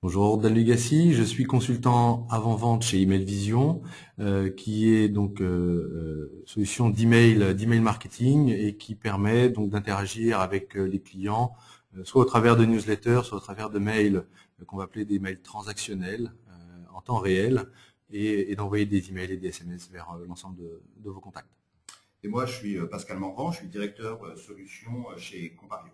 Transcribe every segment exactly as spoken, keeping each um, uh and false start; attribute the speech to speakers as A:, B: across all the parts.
A: Bonjour, Dan Legacy, je suis consultant avant-vente chez Email Vision, euh, qui est donc euh, euh, solution d'email d'email marketing et qui permet donc d'interagir avec euh, les clients, euh, soit au travers de newsletters, soit au travers de mails euh, qu'on va appeler des mails transactionnels euh, en temps réel, et, et d'envoyer des emails et des S M S vers euh, l'ensemble de, de vos contacts.
B: Et moi, je suis Pascal Morvan, je suis directeur euh, solution chez Compario.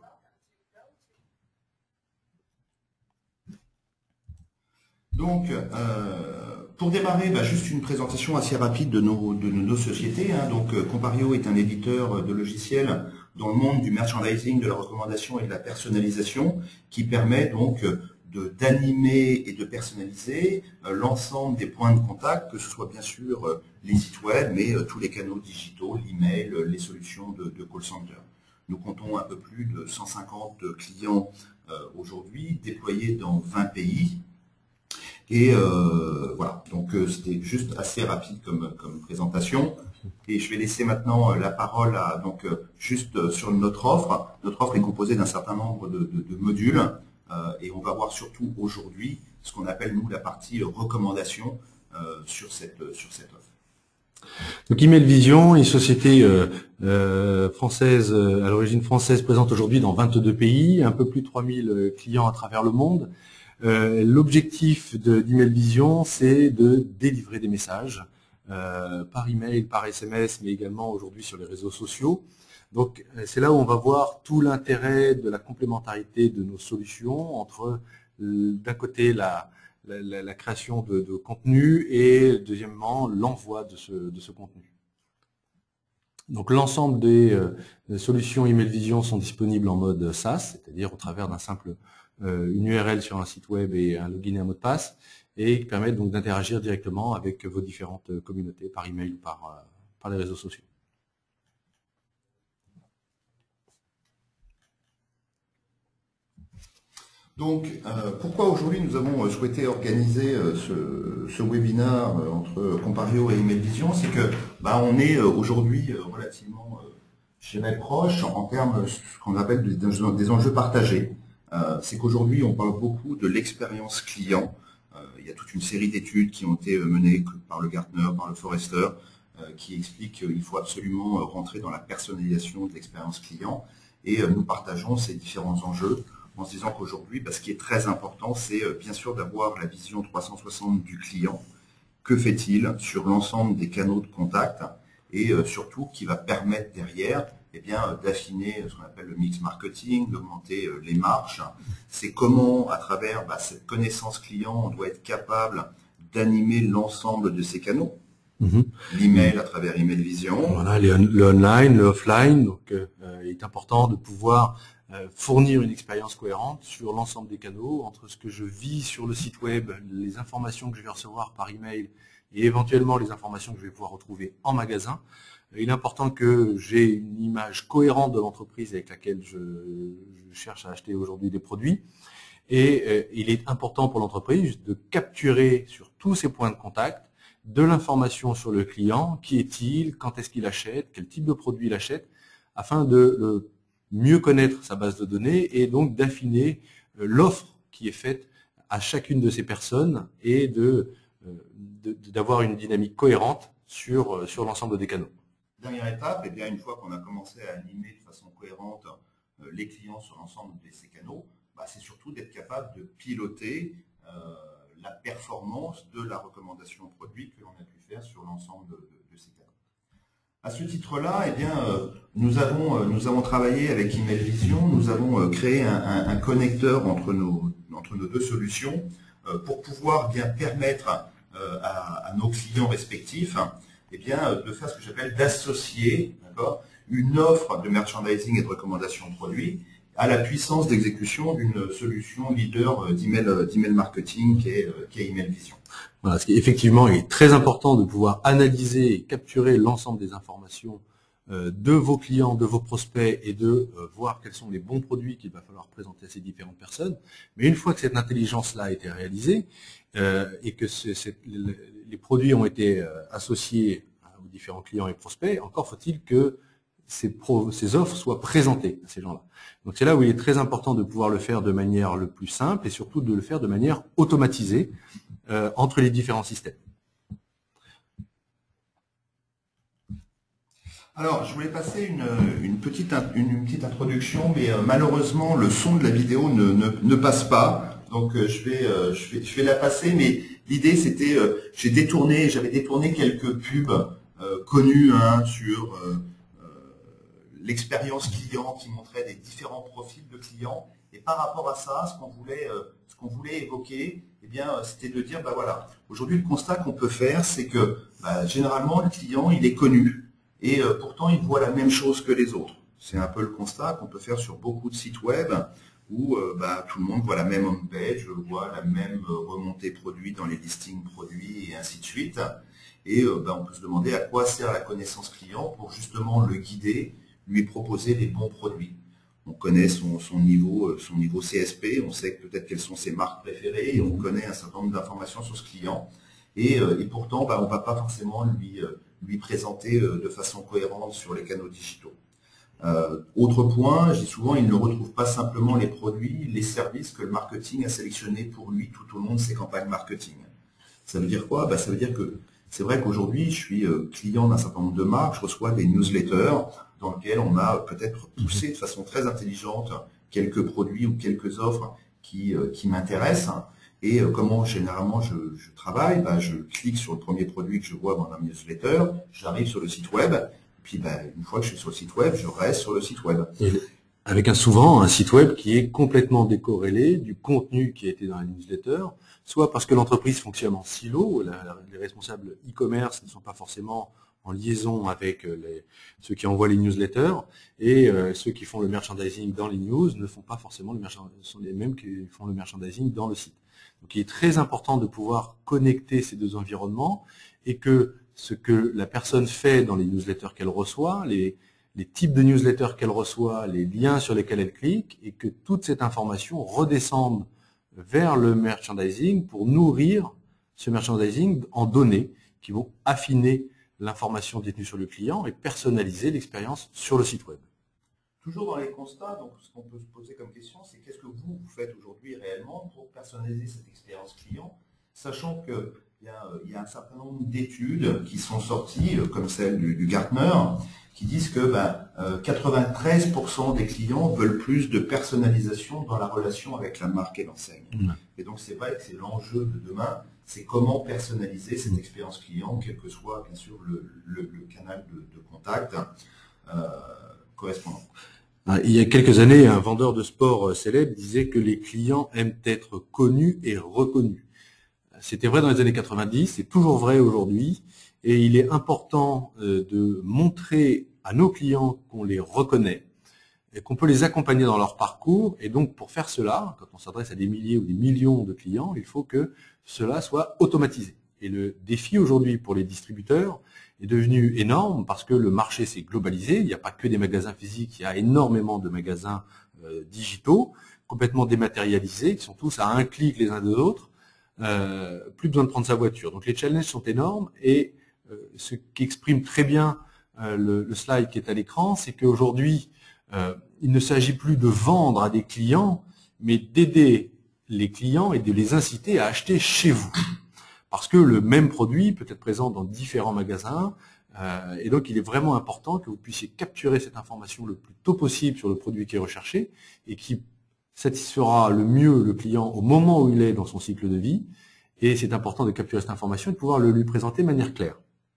B: Donc, euh, pour démarrer, bah, juste une présentation assez rapide de nos, de nos sociétés. Hein. Donc, euh, Compario est un éditeur de logiciels dans le monde du merchandising, de la recommandation et de la personnalisation, qui permet donc de d'animer et de personnaliser euh, l'ensemble des points de contact, que ce soit bien sûr euh, les sites web, mais euh, tous les canaux digitaux, l'email, les solutions de, de call center. Nous comptons un peu plus de cent cinquante clients euh, aujourd'hui, déployés dans vingt pays. Et euh, voilà, donc euh, c'était juste assez rapide comme, comme présentation. Et je vais laisser maintenant la parole à donc euh, juste euh, sur notre offre. Notre offre est composée d'un certain nombre de, de, de modules euh, et on va voir surtout aujourd'hui ce qu'on appelle nous la partie recommandation euh, sur cette sur cette offre.
A: Donc Email Vision, une société euh, euh, française euh, à l'origine française présente aujourd'hui dans vingt-deux pays, un peu plus de trois mille clients à travers le monde. Euh, L'objectif d'Email Vision, c'est de délivrer des messages euh, par email, par S M S, mais également aujourd'hui sur les réseaux sociaux. Donc c'est là où on va voir tout l'intérêt de la complémentarité de nos solutions entre euh, d'un côté la, la, la création de, de contenu et deuxièmement l'envoi de ce, de ce contenu. Donc l'ensemble des euh, solutions Email Vision sont disponibles en mode SaaS, c'est-à-dire au travers d'un simple euh, une U R L sur un site web et un login et un mot de passe, et qui permettent donc d'interagir directement avec vos différentes communautés par email ou par, euh, par les réseaux sociaux.
B: Donc, euh, pourquoi aujourd'hui nous avons souhaité organiser euh, ce, ce webinaire euh, entre Compario et Email Vision, c'est que bah, on est euh, aujourd'hui euh, relativement euh, je dirais, proche en termes de ce qu'on appelle des, des enjeux partagés. Euh, c'est qu'aujourd'hui on parle beaucoup de l'expérience client. Euh, il y a toute une série d'études qui ont été menées par le Gartner, par le Forrester, euh, qui expliquent qu'il faut absolument rentrer dans la personnalisation de l'expérience client. Et euh, nous partageons ces différents enjeux, en se disant qu'aujourd'hui, bah, ce qui est très important, c'est euh, bien sûr d'avoir la vision trois cent soixante du client. Que fait-il sur l'ensemble des canaux de contact et euh, surtout qui va permettre derrière eh bien, d'affiner ce qu'on appelle le mix marketing, d'augmenter euh, les marges. C'est comment, à travers bah, cette connaissance client, on doit être capable d'animer l'ensemble de ces canaux. Mm-hmm. L'email à travers Email Vision.
A: Voilà, le, le online, le offline. Donc, euh, il est important de pouvoir euh, fournir une expérience cohérente sur l'ensemble des canaux, entre ce que je vis sur le site web, les informations que je vais recevoir par email et éventuellement les informations que je vais pouvoir retrouver en magasin. Il est important que j'ai une image cohérente de l'entreprise avec laquelle je, je cherche à acheter aujourd'hui des produits. Et euh, il est important pour l'entreprise de capturer sur tous ces points de contact de l'information sur le client, qui est-il, quand est-ce qu'il achète, quel type de produit il achète, afin de le mieux connaître sa base de données et donc d'affiner euh, l'offre qui est faite à chacune de ces personnes et de d'avoir une dynamique cohérente sur, euh, sur l'ensemble des canaux.
B: Dernière étape, eh bien, une fois qu'on a commencé à animer de façon cohérente euh, les clients sur l'ensemble de ces canaux, bah, c'est surtout d'être capable de piloter euh, la performance de la recommandation produit que l'on a pu faire sur l'ensemble de, de, de ces canaux. À ce titre-là, eh bien, euh, nous, avons, euh, nous avons travaillé avec Email Vision, nous avons euh, créé un, un, un connecteur entre nos, entre nos deux solutions euh, pour pouvoir bien permettre euh, à, à nos clients respectifs eh bien, de faire ce que j'appelle d'associer une offre de merchandising et de recommandation de produits à la puissance d'exécution d'une solution leader d'email d'email marketing qui est, qui est Email Vision.
A: Voilà, ce qui effectivement est très important de pouvoir analyser et capturer l'ensemble des informations euh, de vos clients, de vos prospects et de euh, voir quels sont les bons produits qu'il va falloir présenter à ces différentes personnes. Mais une fois que cette intelligence-là a été réalisée euh, et que c'est, c'est, les produits ont été euh, associés aux différents clients et prospects, encore faut-il que ces, pro, ces offres soient présentées à ces gens-là. Donc c'est là où il est très important de pouvoir le faire de manière le plus simple et surtout de le faire de manière automatisée euh, entre les différents systèmes.
B: Alors, je voulais passer une, une, petite, une, une petite introduction, mais euh, malheureusement, le son de la vidéo ne, ne, ne passe pas. Donc, euh, je, vais, euh, je, vais, je vais la passer, mais l'idée, c'était, euh, j'ai détourné, j'avais détourné quelques pubs euh, connues hein, sur euh, euh, l'expérience client qui montrait des différents profils de clients. Et par rapport à ça, ce qu'on voulait, euh, ce qu'on voulait évoquer, eh bien, c'était de dire, bah voilà, aujourd'hui, le constat qu'on peut faire, c'est que bah, généralement, le client, il est connu. Et euh, pourtant, ils voient la même chose que les autres. C'est un peu le constat qu'on peut faire sur beaucoup de sites web où euh, bah, tout le monde voit la même homepage, voit la même euh, remontée produit dans les listings produits et ainsi de suite. Et euh, bah, on peut se demander à quoi sert la connaissance client pour justement le guider, lui proposer les bons produits. On connaît son, son, niveau, son niveau C S P, on sait peut-être quelles sont ses marques préférées et on connaît un certain nombre d'informations sur ce client. Et, euh, et pourtant, bah, on ne va pas forcément lui... Euh, lui présenter de façon cohérente sur les canaux digitaux. Euh, autre point, j'ai souvent, il ne retrouve pas simplement les produits, les services que le marketing a sélectionnés pour lui tout au long de ses campagnes marketing. Ça veut dire quoi? Bah, ça veut dire que c'est vrai qu'aujourd'hui, je suis client d'un certain nombre de marques, je reçois des newsletters dans lesquels on a peut-être poussé de façon très intelligente quelques produits ou quelques offres qui, qui m'intéressent. Et euh, comment généralement je, je travaille, bah, je clique sur le premier produit que je vois dans la newsletter, j'arrive sur le site web, et puis bah, une fois que je suis sur le site web, je reste sur le site web.
A: Et avec un, souvent un site web qui est complètement décorrélé du contenu qui a été dans la newsletter, soit parce que l'entreprise fonctionne en silo, la, la, les responsables e-commerce ne sont pas forcément en liaison avec les, ceux qui envoient les newsletters, et euh, ceux qui font le merchandising dans les news ne font pas forcément le merchandising, sont les mêmes qui font le merchandising dans le site. Donc il est très important de pouvoir connecter ces deux environnements et que ce que la personne fait dans les newsletters qu'elle reçoit, les, les types de newsletters qu'elle reçoit, les liens sur lesquels elle clique, et que toute cette information redescende vers le merchandising pour nourrir ce merchandising en données qui vont affiner l'information détenue sur le client et personnaliser l'expérience sur le site web.
B: Toujours dans les constats, donc ce qu'on peut se poser comme question, c'est qu'est-ce que vous, vous faites aujourd'hui réellement pour personnaliser cette expérience client, sachant qu'il y, y a un certain nombre d'études qui sont sorties, comme celle du, du Gartner, qui disent que ben, euh, quatre-vingt-treize pour cent des clients veulent plus de personnalisation dans la relation avec la marque et l'enseigne. Mmh. Et donc c'est vrai que c'est l'enjeu de demain, c'est comment personnaliser cette expérience client, quel que soit bien sûr le, le, le canal de, de contact euh, correspondant.
A: Il y a quelques années, un vendeur de sport célèbre disait que les clients aiment être connus et reconnus. C'était vrai dans les années quatre-vingt-dix, c'est toujours vrai aujourd'hui, et il est important de montrer à nos clients qu'on les reconnaît, et qu'on peut les accompagner dans leur parcours, et donc pour faire cela, quand on s'adresse à des milliers ou des millions de clients, il faut que cela soit automatisé. Et le défi aujourd'hui pour les distributeurs est devenu énorme parce que le marché s'est globalisé. Il n'y a pas que des magasins physiques, il y a énormément de magasins euh, digitaux, complètement dématérialisés, qui sont tous à un clic les uns des autres. Euh, plus besoin de prendre sa voiture. Donc les challenges sont énormes et euh, ce qui exprime très bien euh, le, le slide qui est à l'écran, c'est qu'aujourd'hui, euh, il ne s'agit plus de vendre à des clients, mais d'aider les clients et de les inciter à acheter chez vous. Parce que le même produit peut être présent dans différents magasins, euh, et donc il est vraiment important que vous puissiez capturer cette information le plus tôt possible sur le produit qui est recherché, et qui satisfera le mieux le client au moment où il est dans son cycle de vie, et c'est important de capturer cette information et de pouvoir le lui présenter de manière claire.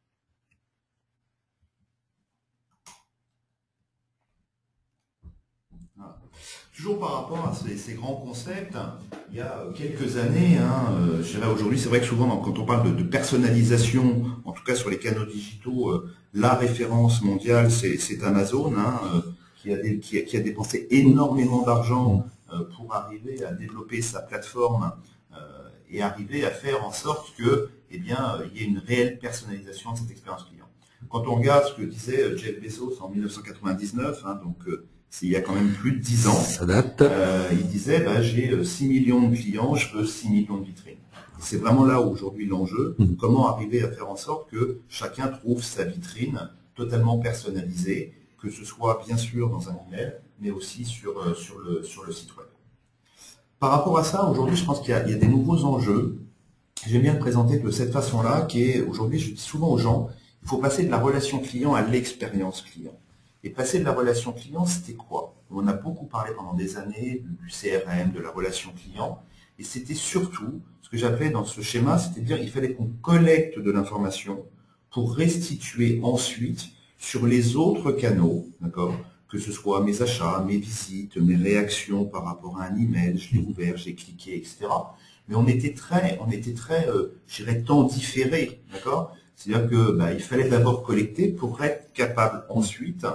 B: Toujours par rapport à ces, ces grands concepts, il y a quelques années, hein, euh, je dirais aujourd'hui, c'est vrai que souvent quand on parle de, de personnalisation, en tout cas sur les canaux digitaux, euh, la référence mondiale c'est Amazon, hein, euh, qui, a des, qui, a, qui a dépensé énormément d'argent euh, pour arriver à développer sa plateforme euh, et arriver à faire en sorte que, eh bien, il y ait une réelle personnalisation de cette expérience client. Quand on regarde ce que disait Jeff Bezos en mille neuf cent quatre-vingt-dix-neuf, hein, donc euh, il y a quand même plus de dix ans,
A: ça date.
B: Euh, il disait bah, j'ai six millions de clients, je veux six millions de vitrines. C'est vraiment là aujourd'hui l'enjeu, mmh. Comment arriver à faire en sorte que chacun trouve sa vitrine totalement personnalisée, que ce soit bien sûr dans un email, mais aussi sur, euh, sur, le, sur le site web. Par rapport à ça, aujourd'hui, je pense qu'il y, y a des nouveaux enjeux. J'aime bien le présenter de cette façon-là, qui est, aujourd'hui, je dis souvent aux gens, il faut passer de la relation client à l'expérience client. Et passer de la relation client, c'était quoi? On a beaucoup parlé pendant des années du C R M, de la relation client, et c'était surtout, ce que j'appelais dans ce schéma, c'est-à-dire il fallait qu'on collecte de l'information pour restituer ensuite sur les autres canaux, d'accord, que ce soit mes achats, mes visites, mes réactions par rapport à un email, je l'ai ouvert, j'ai cliqué, et cetera. Mais on était très, on était très, euh, je dirais, temps différé, d'accord. C'est-à-dire que bah, il fallait d'abord collecter pour être capable ensuite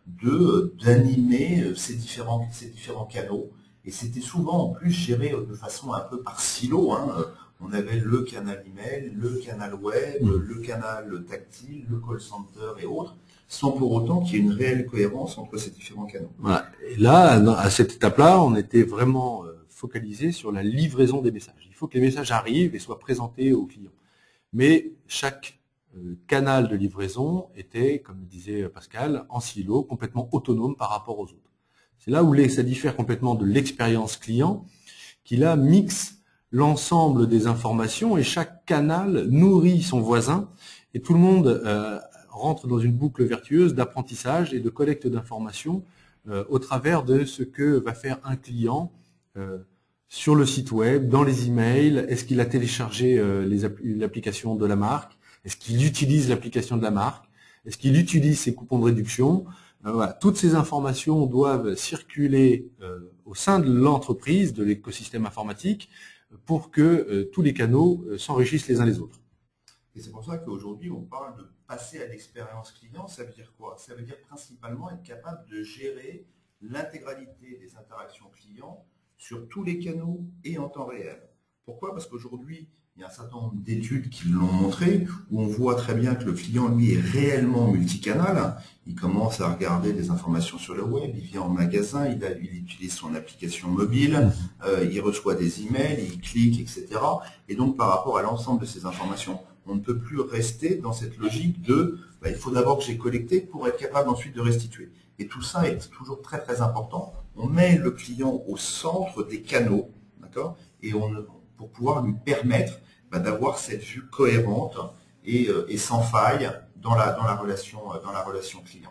B: de d'animer ces différents ces différents canaux. Et c'était souvent en plus géré de façon un peu par silo, hein. On avait le canal email, le canal web, le canal tactile, le call center et autres, sans pour autant qu'il y ait une réelle cohérence entre ces différents canaux.
A: Voilà. Et là, à cette étape-là, on était vraiment focalisé sur la livraison des messages. Il faut que les messages arrivent et soient présentés aux clients. Mais chaque canal de livraison était, comme le disait Pascal, en silo, complètement autonome par rapport aux autres. C'est là où ça diffère complètement de l'expérience client, qui là mixe l'ensemble des informations et chaque canal nourrit son voisin et tout le monde euh, rentre dans une boucle vertueuse d'apprentissage et de collecte d'informations euh, au travers de ce que va faire un client euh, sur le site web, dans les emails. Est-ce qu'il a téléchargé euh, l'application de la marque? Est-ce qu'il utilise l'application de la marque? Est-ce qu'il utilise ses coupons de réduction? euh, voilà. Toutes ces informations doivent circuler euh, au sein de l'entreprise, de l'écosystème informatique, pour que euh, tous les canaux euh, s'enrichissent les uns les autres.
B: Et c'est pour ça qu'aujourd'hui, on parle de passer à l'expérience client. Ça veut dire quoi? Ça veut dire principalement être capable de gérer l'intégralité des interactions clients sur tous les canaux et en temps réel. Pourquoi? Parce qu'aujourd'hui, il y a un certain nombre d'études qui l'ont montré, où on voit très bien que le client, lui, est réellement multicanal. Il commence à regarder des informations sur le web, il vient en magasin, il, a, il utilise son application mobile, euh, il reçoit des emails, il clique, et cetera. Et donc, par rapport à l'ensemble de ces informations, on ne peut plus rester dans cette logique de bah, il faut d'abord que j'ai collecté pour être capable ensuite de restituer. Et tout ça est toujours très très important. On met le client au centre des canaux, d'accord, et on pour pouvoir lui permettre bah, d'avoir cette vue cohérente et, euh, et sans faille dans la, dans la relation, dans la relation client.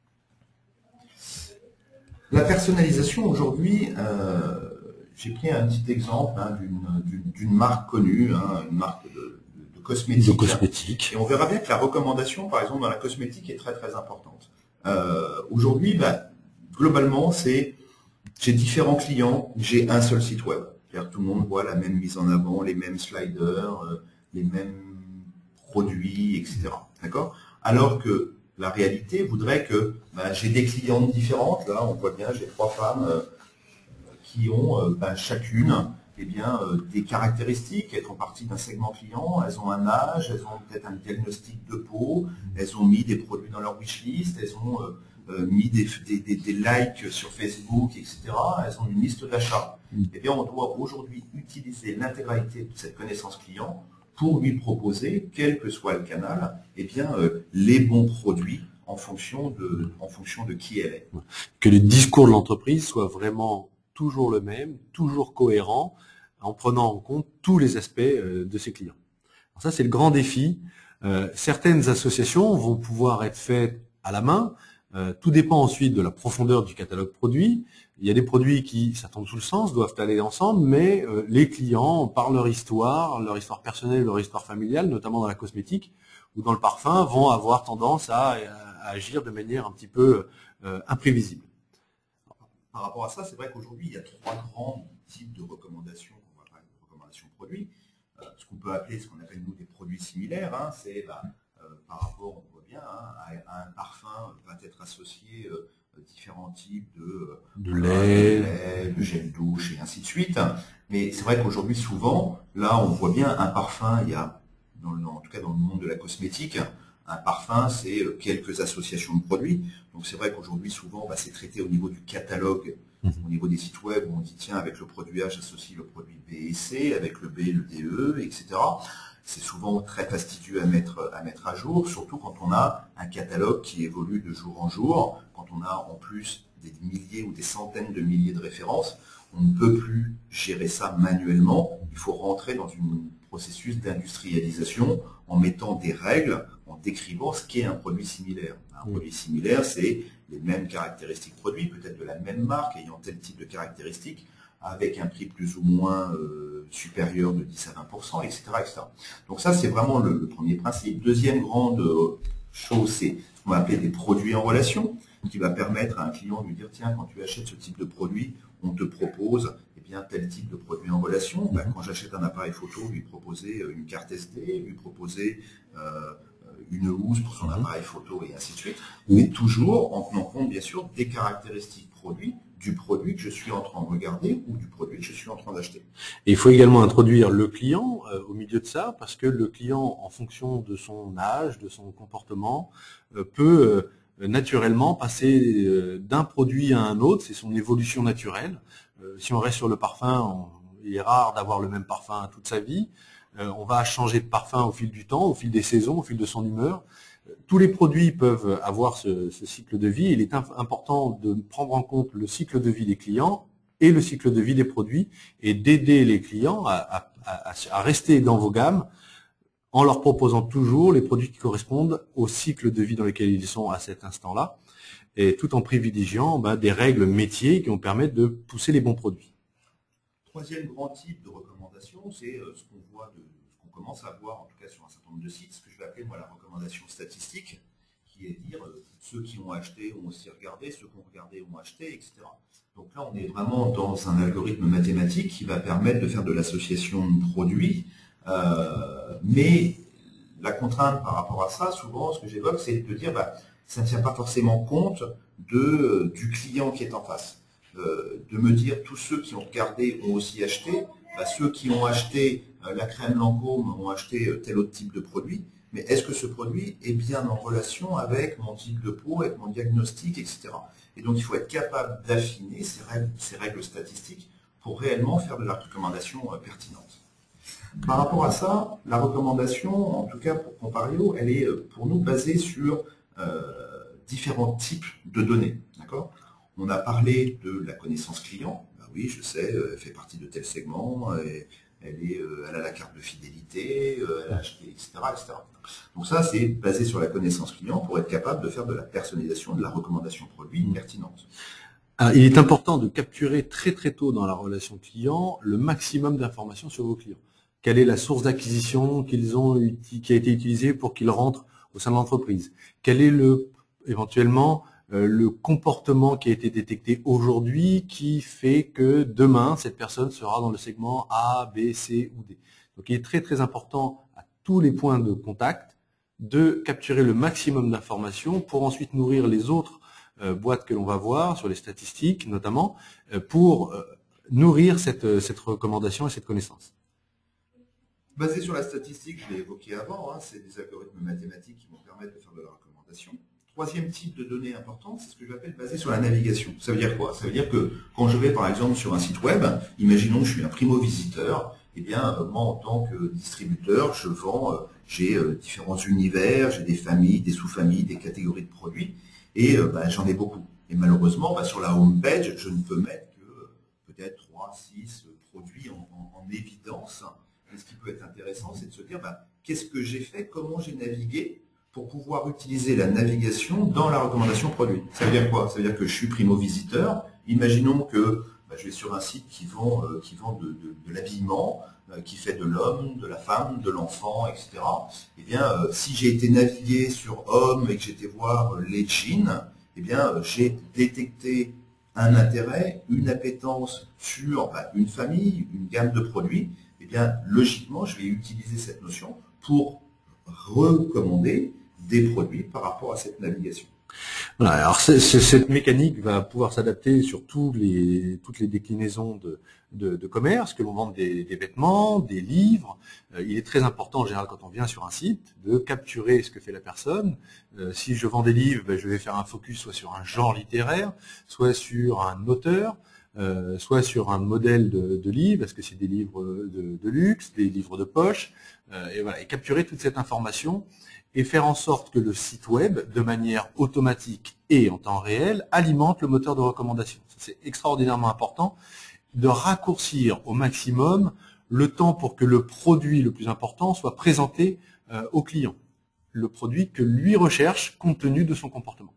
B: La personnalisation aujourd'hui, euh, j'ai pris un petit exemple hein, d'une marque connue, hein, une marque de, de, de cosmétiques.
A: De cosmétiques.
B: Et on verra bien que la recommandation, par exemple, dans la cosmétique est très très importante. Euh, aujourd'hui, bah, globalement, c'est j'ai différents clients, j'ai un seul site web. C'est-à-dire tout le monde voit la même mise en avant, les mêmes sliders, euh, les mêmes produits, et cetera. D'accord? Alors que la réalité voudrait que bah, j'ai des clientes différentes. Là, on voit bien, j'ai trois femmes euh, qui ont euh, bah, chacune eh bien, euh, des caractéristiques. Elles font partie d'un segment client, elles ont un âge, elles ont peut-être un diagnostic de peau, elles ont mis des produits dans leur wishlist, elles ont euh, euh, mis des, des, des, des likes sur Facebook, et cetera. Elles ont une liste d'achat. Eh bien, on doit aujourd'hui utiliser l'intégralité de cette connaissance client pour lui proposer, quel que soit le canal, eh bien, euh, les bons produits en fonction de, en fonction de qui elle est.
A: Que le discours de l'entreprise soit vraiment toujours le même, toujours cohérent, en prenant en compte tous les aspects euh, de ses clients. Alors ça, c'est le grand défi. Euh, certaines associations vont pouvoir être faites à la main. Euh, tout dépend ensuite de la profondeur du catalogue produit. Il y a des produits qui, ça tombe sous le sens, doivent aller ensemble, mais euh, les clients, par leur histoire, leur histoire personnelle, leur histoire familiale, notamment dans la cosmétique ou dans le parfum, vont avoir tendance à, à agir de manière un petit peu euh, imprévisible.
B: Par rapport à ça, c'est vrai qu'aujourd'hui, il y a trois grands types de recommandations, on va parler de recommandations produits. Euh, ce qu'on peut appeler, ce qu'on appelle nous des produits similaires, hein, c'est bah, euh, par rapport, on voit bien, hein, à, à un parfum va être associé euh, différents types de,
A: de lait,
B: de, lait, de gel douche et ainsi de suite. Mais c'est vrai qu'aujourd'hui, souvent, là, on voit bien un parfum, il y a, dans le, en tout cas dans le monde de la cosmétique, un parfum, c'est quelques associations de produits. Donc c'est vrai qu'aujourd'hui, souvent, bah, c'est traité au niveau du catalogue, mmh. au niveau des sites web, où on dit, tiens, avec le produit A, j'associe le produit B et C, avec le B, le D E, et cetera. c'est souvent très fastidieux à mettre, à mettre à jour, surtout quand on a un catalogue qui évolue de jour en jour, quand on a en plus des milliers ou des centaines de milliers de références. On ne peut plus gérer ça manuellement. Il faut rentrer dans un processus d'industrialisation en mettant des règles, en décrivant ce qu'est un produit similaire. Un oui. produit similaire, c'est les mêmes caractéristiques produits, peut-être de la même marque, ayant tel type de caractéristiques, avec un prix plus ou moins euh, supérieur de dix à vingt pour cent, et cetera, et cetera. Donc ça, c'est vraiment le, le premier principe. Deuxième grande chose, c'est ce qu'on va appeler des produits en relation, qui va permettre à un client de lui dire, tiens, quand tu achètes ce type de produit, on te propose eh bien, tel type de produit en relation. Ben, quand j'achète un appareil photo, lui proposer une carte S D, lui proposer euh, une housse pour son appareil photo et ainsi de suite. Mais toujours en tenant compte, bien sûr, des caractéristiques produits, du produit que je suis en train de regarder ou du produit que je suis en train d'acheter.
A: Et il faut également introduire le client euh, au milieu de ça, parce que le client, en fonction de son âge, de son comportement, euh, peut euh, naturellement passer euh, d'un produit à un autre, c'est son évolution naturelle. Euh, si on reste sur le parfum, on, il est rare d'avoir le même parfum toute sa vie. Euh, on va changer de parfum au fil du temps, au fil des saisons, au fil de son humeur. Tous les produits peuvent avoir ce, ce cycle de vie. Il est important de prendre en compte le cycle de vie des clients et le cycle de vie des produits et d'aider les clients à, à, à, à rester dans vos gammes en leur proposant toujours les produits qui correspondent au cycle de vie dans lequel ils sont à cet instant-là, et tout en privilégiant ben, des règles métiers qui vont permettre de pousser les bons produits.
B: Troisième grand type de recommandation, c'est ce qu'on voit de on commence à voir, en tout cas sur un certain nombre de sites, ce que je vais appeler moi la recommandation statistique, qui est dire euh, ceux qui ont acheté ont aussi regardé, ceux qui ont regardé ont acheté, et cetera. Donc là, on est vraiment dans un algorithme mathématique qui va permettre de faire de l'association de produits, euh, mais la contrainte par rapport à ça, souvent, ce que j'évoque, c'est de dire bah, ça ne tient pas forcément compte de, du client qui est en face. Euh, de me dire tous ceux qui ont regardé ont aussi acheté, bah, ceux qui ont acheté euh, la crème Lancôme ont acheté euh, tel autre type de produit, mais est-ce que ce produit est bien en relation avec mon type de peau, avec mon diagnostic, et cetera. Et donc il faut être capable d'affiner ces règles, ces règles statistiques pour réellement faire de la recommandation euh, pertinente. Par rapport à ça, la recommandation, en tout cas pour Compario, elle est euh, pour nous basée sur euh, différents types de données. D'accord ? On a parlé de la connaissance client. Ben oui, je sais, elle fait partie de tel segment, et elle, est, elle a la carte de fidélité, elle a acheté, et cetera, et cetera. Donc ça, c'est basé sur la connaissance client pour être capable de faire de la personnalisation, de la recommandation produit pertinente.
A: Alors, il est important de capturer très très tôt dans la relation client le maximum d'informations sur vos clients. Quelle est la source d'acquisition qu'ils ont, qui a été utilisée pour qu'ils rentrent au sein de l'entreprise? Quel est le, éventuellement, le comportement qui a été détecté aujourd'hui qui fait que demain, cette personne sera dans le segment A, B, C ou D. Donc il est très très important à tous les points de contact de capturer le maximum d'informations pour ensuite nourrir les autres euh, boîtes que l'on va voir, sur les statistiques notamment, euh, pour euh, nourrir cette, cette recommandation et cette connaissance.
B: Basé sur la statistique, je l'ai évoqué avant, hein, c'est des algorithmes mathématiques qui vont permettre de faire de la recommandation. Troisième type de données importantes, c'est ce que j'appelle basé sur la navigation. Ça veut dire quoi? Ça veut dire que quand je vais par exemple sur un site web, imaginons que je suis un primo-visiteur, eh bien moi en tant que distributeur, je vends, euh, j'ai euh, différents univers, j'ai des familles, des sous-familles, des catégories de produits, et euh, bah, j'en ai beaucoup. Et malheureusement, bah, sur la home page, je ne peux mettre que euh, peut-être trois, six produits en, en, en évidence. Et ce qui peut être intéressant, c'est de se dire bah, qu'est-ce que j'ai fait, comment j'ai navigué pour pouvoir utiliser la navigation dans la recommandation produit. Ça veut dire quoi? Ça veut dire que je suis primo-visiteur. Imaginons que bah, je vais sur un site qui vend, euh, qui vend de, de, de l'habillement, euh, qui fait de l'homme, de la femme, de l'enfant, et cetera. Eh bien, euh, si j'ai été navigué sur homme et que j'étais voir euh, les jeans, eh bien, euh, j'ai détecté un intérêt, une appétence sur bah, une famille, une gamme de produits. Eh bien, logiquement, je vais utiliser cette notion pour recommander des produits par rapport à cette navigation.
A: Voilà, alors c'est, c'est, cette mécanique va pouvoir s'adapter sur tous les, toutes les déclinaisons de, de, de commerce, que l'on vende des, des vêtements, des livres. Euh, il est très important en général quand on vient sur un site de capturer ce que fait la personne. Euh, si je vends des livres, ben, je vais faire un focus soit sur un genre littéraire, soit sur un auteur. euh, soit sur un modèle de, de livre, est-ce que c'est des livres de, de luxe, des livres de poche, euh, et voilà, et capturer toute cette information et faire en sorte que le site web, de manière automatique et en temps réel, alimente le moteur de recommandation. C'est extraordinairement important de raccourcir au maximum le temps pour que le produit le plus important soit présenté euh, au client, le produit que lui recherche compte tenu de son comportement.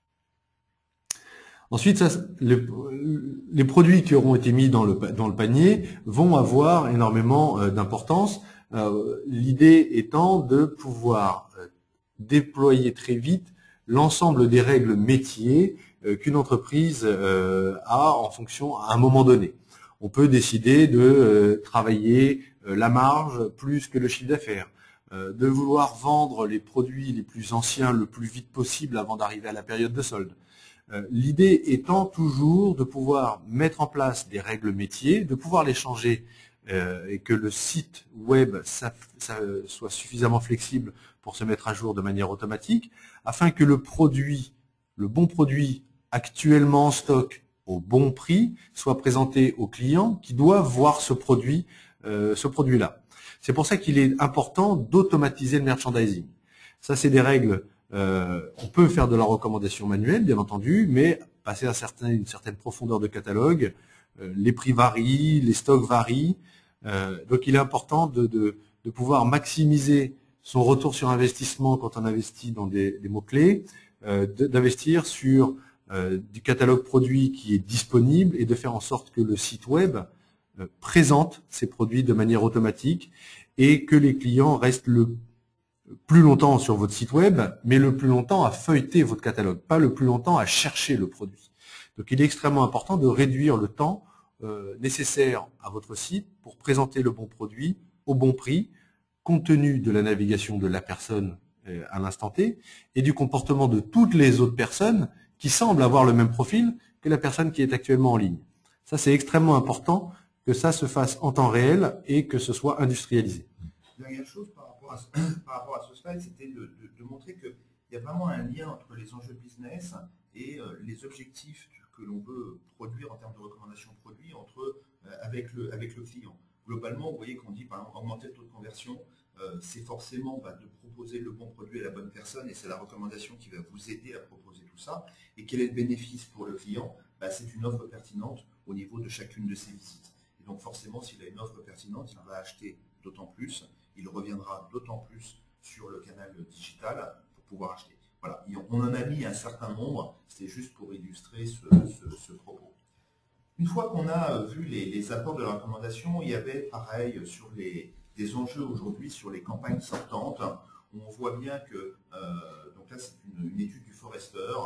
A: Ensuite, ça, le, les produits qui auront été mis dans le, dans le panier vont avoir énormément euh, d'importance. Euh, l'idée étant de pouvoir euh, déployer très vite l'ensemble des règles métiers euh, qu'une entreprise euh, a en fonction à un moment donné. On peut décider de euh, travailler euh, la marge plus que le chiffre d'affaires, euh, de vouloir vendre les produits les plus anciens le plus vite possible avant d'arriver à la période de solde. Euh, L'idée étant toujours de pouvoir mettre en place des règles métiers, de pouvoir les changer euh, et que le site web ça, ça soit suffisamment flexible pour se mettre à jour de manière automatique, afin que le produit, le bon produit actuellement en stock au bon prix, soit présenté aux clients qui doivent voir ce produit, euh, ce produit-là. C'est pour ça qu'il est important d'automatiser le merchandising. Ça, c'est des règles. Euh, on peut faire de la recommandation manuelle, bien entendu, mais passer à certain, une certaine profondeur de catalogue, euh, les prix varient, les stocks varient. Euh, donc, il est important de, de, de pouvoir maximiser son retour sur investissement quand on investit dans des, des mots-clés, euh, d'investir sur euh, du catalogue produit qui est disponible et de faire en sorte que le site web euh, présente ces produits de manière automatique et que les clients restent le plus longtemps sur votre site web, mais le plus longtemps à feuilleter votre catalogue, pas le plus longtemps à chercher le produit. Donc il est extrêmement important de réduire le temps euh, nécessaire à votre site pour présenter le bon produit au bon prix, compte tenu de la navigation de la personne euh, à l'instant T et du comportement de toutes les autres personnes qui semblent avoir le même profil que la personne qui est actuellement en ligne. Ça, c'est extrêmement important que ça se fasse en temps réel et que ce soit industrialisé.
B: Dernière chose par rapport à ce, par rapport à ce slide, c'était de, de, de montrer qu'il y a vraiment un lien entre les enjeux business et euh, les objectifs que l'on veut produire en termes de recommandations de produits entre, euh, avec, le, avec le client. Globalement, vous voyez qu'on dit par exemple augmenter le taux de conversion, euh, c'est forcément bah, de proposer le bon produit à la bonne personne et c'est la recommandation qui va vous aider à proposer tout ça. Et quel est le bénéfice pour le client? Bah, c'est une offre pertinente au niveau de chacune de ses visites. Et donc forcément, s'il a une offre pertinente, il va acheter d'autant plus. Il reviendra d'autant plus sur le canal digital pour pouvoir acheter. Voilà, on en a mis un certain nombre, c'est juste pour illustrer ce, ce, ce propos. Une fois qu'on a vu les, les apports de la recommandation, il y avait pareil sur les, des enjeux aujourd'hui sur les campagnes sortantes, où on voit bien que, euh, donc là c'est une, une étude du Forrester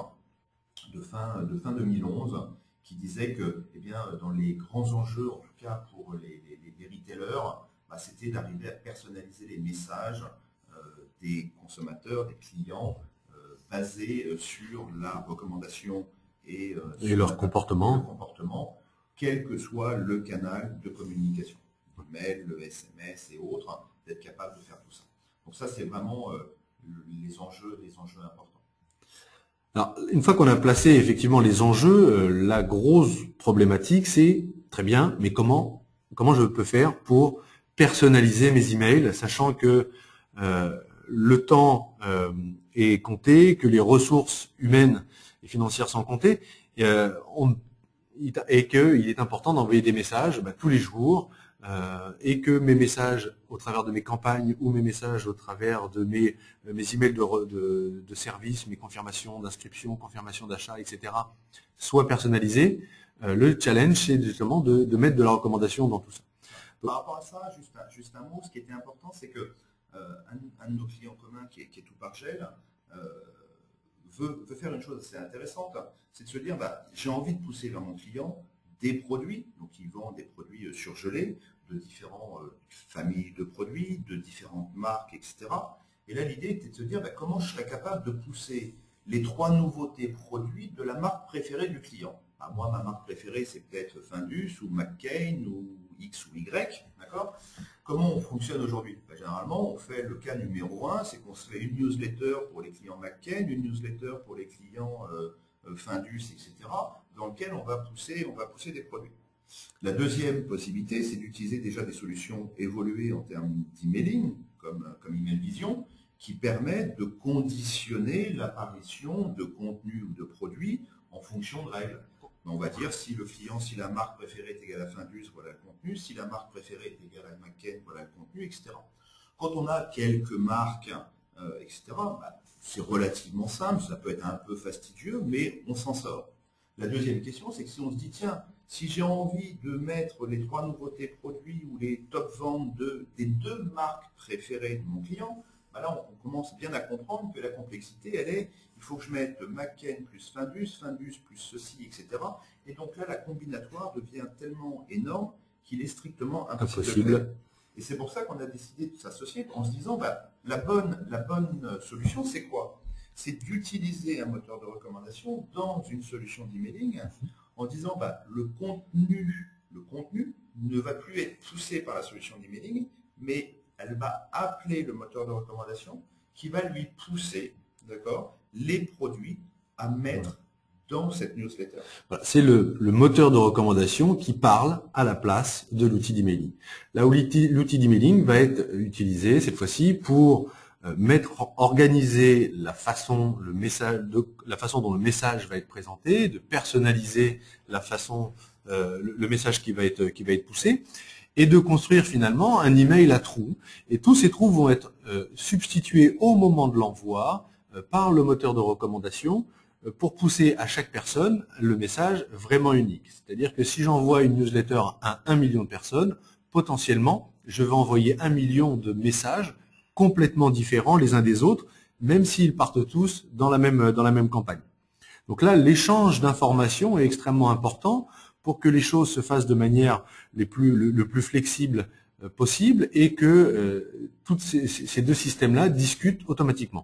B: de fin, de fin deux mille onze, qui disait que eh bien, dans les grands enjeux, en tout cas pour les, les, les retailers, bah, c'était d'arriver à personnaliser les messages euh, des consommateurs, des clients, euh, basés euh, sur la recommandation et, euh,
A: et leur comportement.
B: Le comportement, quel que soit le canal de communication, le mail, le S M S et autres, hein, d'être capable de faire tout ça. Donc ça, c'est vraiment euh, les enjeux, les enjeux importants.
A: Alors, une fois qu'on a placé effectivement les enjeux, euh, la grosse problématique, c'est très bien, mais comment, comment je peux faire pour personnaliser mes emails, sachant que euh, le temps euh, est compté, que les ressources humaines et financières sont comptées, et, euh, on, et qu'il est important d'envoyer des messages bah, tous les jours, euh, et que mes messages au travers de mes campagnes ou mes messages au travers de mes, mes emails de, de, de service, mes confirmations d'inscription, confirmations d'achat, et cetera, soient personnalisés. Euh, le challenge, c'est justement de, de mettre de la recommandation dans tout ça.
B: Par rapport à ça, juste un, juste un mot, ce qui était important, c'est que euh, un, un de nos clients communs, qui est, qui est Toupargel, euh, veut, veut faire une chose assez intéressante, c'est de se dire, bah, j'ai envie de pousser vers mon client des produits, donc ils vendent des produits surgelés, de différentes euh, familles de produits, de différentes marques, et cetera. Et là, l'idée était de se dire, bah, comment je serais capable de pousser les trois nouveautés produits de la marque préférée du client. Bah, moi, ma marque préférée, c'est peut-être Findus ou McCain ou X ou Y, d'accord? Comment on fonctionne aujourd'hui? Bah, généralement, on fait le cas numéro un, c'est qu'on se fait une newsletter pour les clients McCain, une newsletter pour les clients euh, Findus, et cetera. dans lequel on va pousser, on va pousser des produits. La deuxième possibilité, c'est d'utiliser déjà des solutions évoluées en termes d'emailing, comme, comme Emailvision, qui permettent de conditionner l'apparition de contenus ou de produits en fonction de règles. On va dire si le client, si la marque préférée est égale à Findus, voilà le contenu, si la marque préférée est égale à McCain, voilà le contenu, et cetera. Quand on a quelques marques, euh, et cetera, bah, c'est relativement simple, ça peut être un peu fastidieux, mais on s'en sort. La deuxième question, c'est que si on se dit, tiens, si j'ai envie de mettre les trois nouveautés produits ou les top ventes de, des deux marques préférées de mon client, bah là, on commence bien à comprendre que la complexité, elle est, il faut que je mette McCain plus Findus, Findus plus ceci, et cetera. Et donc là, la combinatoire devient tellement énorme qu'il est strictement impossible. impossible. Et c'est pour ça qu'on a décidé de s'associer en se disant, bah, la, bonne, la bonne solution, c'est quoi? C'est d'utiliser un moteur de recommandation dans une solution d'emailing en disant, bah, le contenu, le contenu ne va plus être poussé par la solution d'emailing, mais elle va appeler le moteur de recommandation qui va lui pousser, d'accord, les produits à mettre dans cette newsletter.
A: Voilà, c'est le, le moteur de recommandation qui parle à la place de l'outil d'emailing. Là où l'outil d'emailing va être utilisé cette fois-ci pour euh, mettre, organiser la façon, le message, de, la façon dont le message va être présenté, de personnaliser la façon, euh, le, le message qui va être qui va être poussé, et de construire finalement un email à trous. Et tous ces trous vont être euh, substitués au moment de l'envoi euh, par le moteur de recommandation euh, pour pousser à chaque personne le message vraiment unique. C'est-à-dire que si j'envoie une newsletter à un million de personnes, potentiellement, je vais envoyer un million de messages complètement différents les uns des autres, même s'ils partent tous dans la même, dans la même campagne. Donc là, l'échange d'informations est extrêmement important pour que les choses se fassent de manière les plus, le, le plus flexible euh, possible et que euh, tous ces, ces deux systèmes-là discutent automatiquement.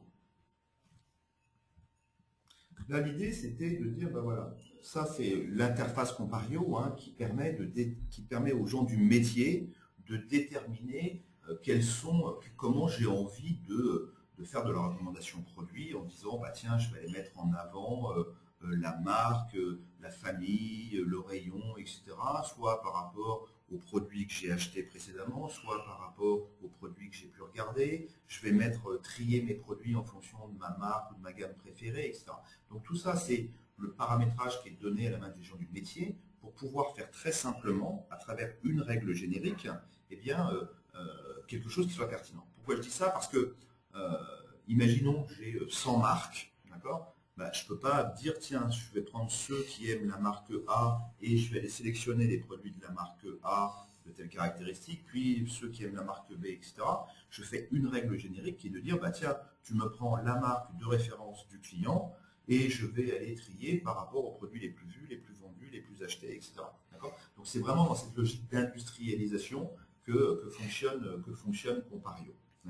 B: Là, l'idée, c'était de dire, ben voilà, ça c'est l'interface Compario hein, qui, permet de dé, qui permet aux gens du métier de déterminer euh, quels sont, euh, comment j'ai envie de, de faire de la recommandation produit en disant, bah tiens, je vais aller mettre en avant euh, euh, la marque, euh, la famille, euh, le rayon, et cetera, soit par rapport aux produits que j'ai achetés précédemment, soit par rapport aux produits que j'ai pu regarder. Je vais mettre, euh, trier mes produits en fonction de ma marque ou de ma gamme préférée, et cetera. Donc tout ça, c'est le paramétrage qui est donné à la main des gens du métier pour pouvoir faire très simplement, à travers une règle générique, eh bien, euh, euh, quelque chose qui soit pertinent. Pourquoi je dis ça? Parce que, euh, imaginons que j'ai cent marques, d'accord? Bah, je ne peux pas dire, tiens, je vais prendre ceux qui aiment la marque A et je vais aller sélectionner les produits de la marque A de telles caractéristiques, puis ceux qui aiment la marque B, et cetera. Je fais une règle générique qui est de dire, bah, tiens, tu me prends la marque de référence du client et je vais aller trier par rapport aux produits les plus vus, les plus vendus, les plus achetés, et cetera. Donc c'est vraiment dans cette logique d'industrialisation que, que, fonctionne, que fonctionne Compario. D'accord ?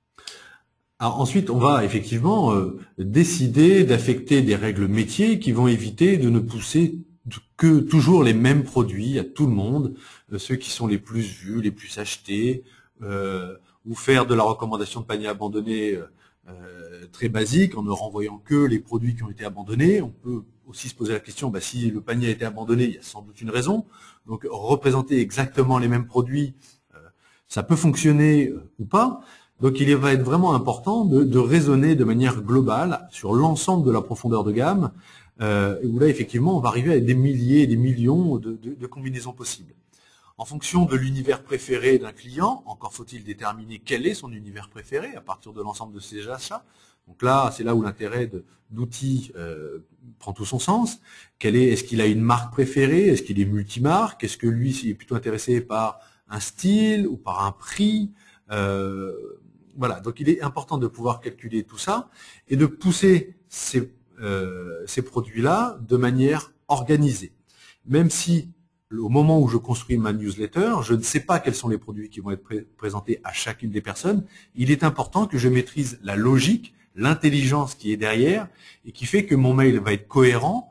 A: Alors ensuite, on va effectivement euh, décider d'affecter des règles métiers qui vont éviter de ne pousser que toujours les mêmes produits à tout le monde, euh, ceux qui sont les plus vus, les plus achetés, euh, ou faire de la recommandation de panier abandonné euh, euh, très basique en ne renvoyant que les produits qui ont été abandonnés. On peut aussi se poser la question, bah, si le panier a été abandonné, il y a sans doute une raison. Donc représenter exactement les mêmes produits, euh, ça peut fonctionner euh, ou pas. Donc il va être vraiment important de, de raisonner de manière globale sur l'ensemble de la profondeur de gamme, euh, où là effectivement on va arriver à des milliers et des millions de, de, de combinaisons possibles. En fonction de l'univers préféré d'un client, encore faut-il déterminer quel est son univers préféré à partir de l'ensemble de ses achats. Donc là, c'est là où l'intérêt d'outils euh, prend tout son sens. Quel est, est-ce qu'il a une marque préférée? Est-ce qu'il est multimarque? Est-ce que lui, s'il est plutôt intéressé par un style ou par un prix? euh, Voilà, donc il est important de pouvoir calculer tout ça et de pousser ces, euh, ces produits-là de manière organisée. Même si, au moment où je construis ma newsletter, je ne sais pas quels sont les produits qui vont être pré présentés à chacune des personnes, il est important que je maîtrise la logique, l'intelligence qui est derrière et qui fait que mon mail va être cohérent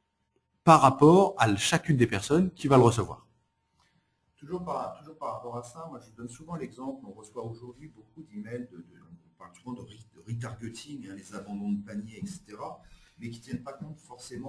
A: par rapport à chacune des personnes qui va le recevoir.
B: Toujours par, toujours par rapport à ça, moi je donne souvent l'exemple, on reçoit aujourd'hui beaucoup d'emails, de, de, on parle souvent de, de retargeting, hein, les abandons de panier, et cetera, mais qui ne tiennent pas compte forcément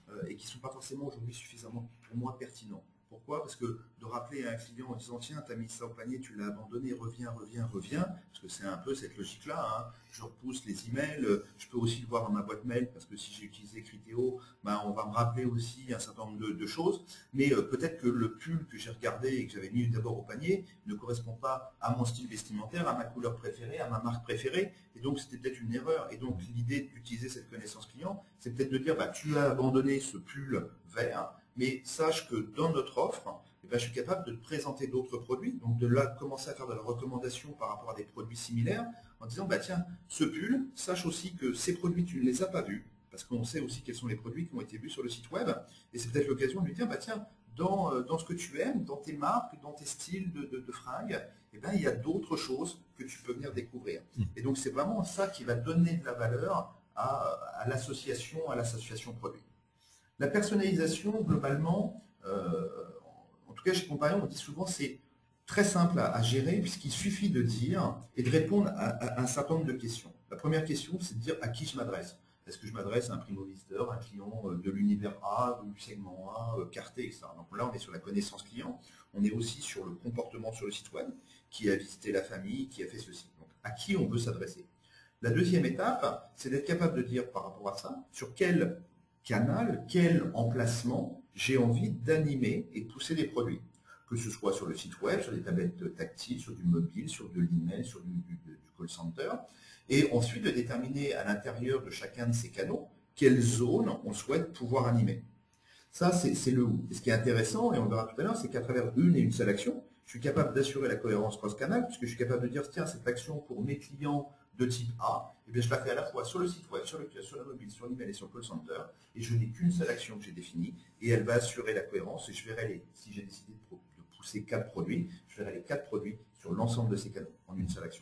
B: euh, et qui ne sont pas forcément aujourd'hui suffisamment, pour moi, pertinents. Pourquoi? Parce que de rappeler à un client en disant tiens, tu as mis ça au panier, tu l'as abandonné, reviens, reviens, reviens, parce que c'est un peu cette logique-là, hein. Je repousse les emails, je peux aussi le voir dans ma boîte mail, parce que si j'ai utilisé Criteo, ben, on va me rappeler aussi un certain nombre de, de choses, mais euh, peut-être que le pull que j'ai regardé et que j'avais mis d'abord au panier ne correspond pas à mon style vestimentaire, à ma couleur préférée, à ma marque préférée, et donc c'était peut-être une erreur. Et donc l'idée d'utiliser cette connaissance client, c'est peut-être de dire bah, tu as abandonné ce pull vert, mais sache que dans notre offre, eh ben, je suis capable de te présenter d'autres produits, donc de là commencer à faire de la recommandation par rapport à des produits similaires, en disant bah tiens, ce pull, sache aussi que ces produits tu ne les as pas vus, parce qu'on sait aussi quels sont les produits qui ont été vus sur le site web, et c'est peut-être l'occasion de lui dire bah tiens, dans, dans ce que tu aimes, dans tes marques, dans tes styles de, de, de fringues, eh ben, il y a d'autres choses que tu peux venir découvrir. Et donc c'est vraiment ça qui va donner de la valeur à, à l'association, à l'association produit. La personnalisation, globalement, euh, en tout cas chez Comparion, on dit souvent c'est très simple à, à gérer puisqu'il suffit de dire et de répondre à, à un certain nombre de questions. La première question, c'est de dire à qui je m'adresse. Est-ce que je m'adresse à un primo-visiteur, un client de l'univers A, du segment A, carté, et cetera. Donc là, on est sur la connaissance client. On est aussi sur le comportement sur le site web, qui a visité la famille, qui a fait ceci. Donc à qui on veut s'adresser. La deuxième étape, c'est d'être capable de dire par rapport à ça, sur quel canal, quel emplacement j'ai envie d'animer et de pousser des produits. Que ce soit sur le site web, sur des tablettes tactiles, sur du mobile, sur de l'email, sur du, du, du call center. Et ensuite de déterminer à l'intérieur de chacun de ces canaux quelle zone on souhaite pouvoir animer. Ça, c'est le où. Et ce qui est intéressant, et on verra tout à l'heure, c'est qu'à travers une et une seule action, je suis capable d'assurer la cohérence cross-canal, puisque je suis capable de dire, tiens, cette action pour mes clients de type A, eh bien, je la fais à la fois sur le site web, sur le sur la mobile, sur l'email et sur le call center, et je n'ai qu'une seule action que j'ai définie, et elle va assurer la cohérence, et je verrai les, si j'ai décidé de, de pousser quatre produits, je verrai les quatre produits sur l'ensemble de ces canaux, en une seule action.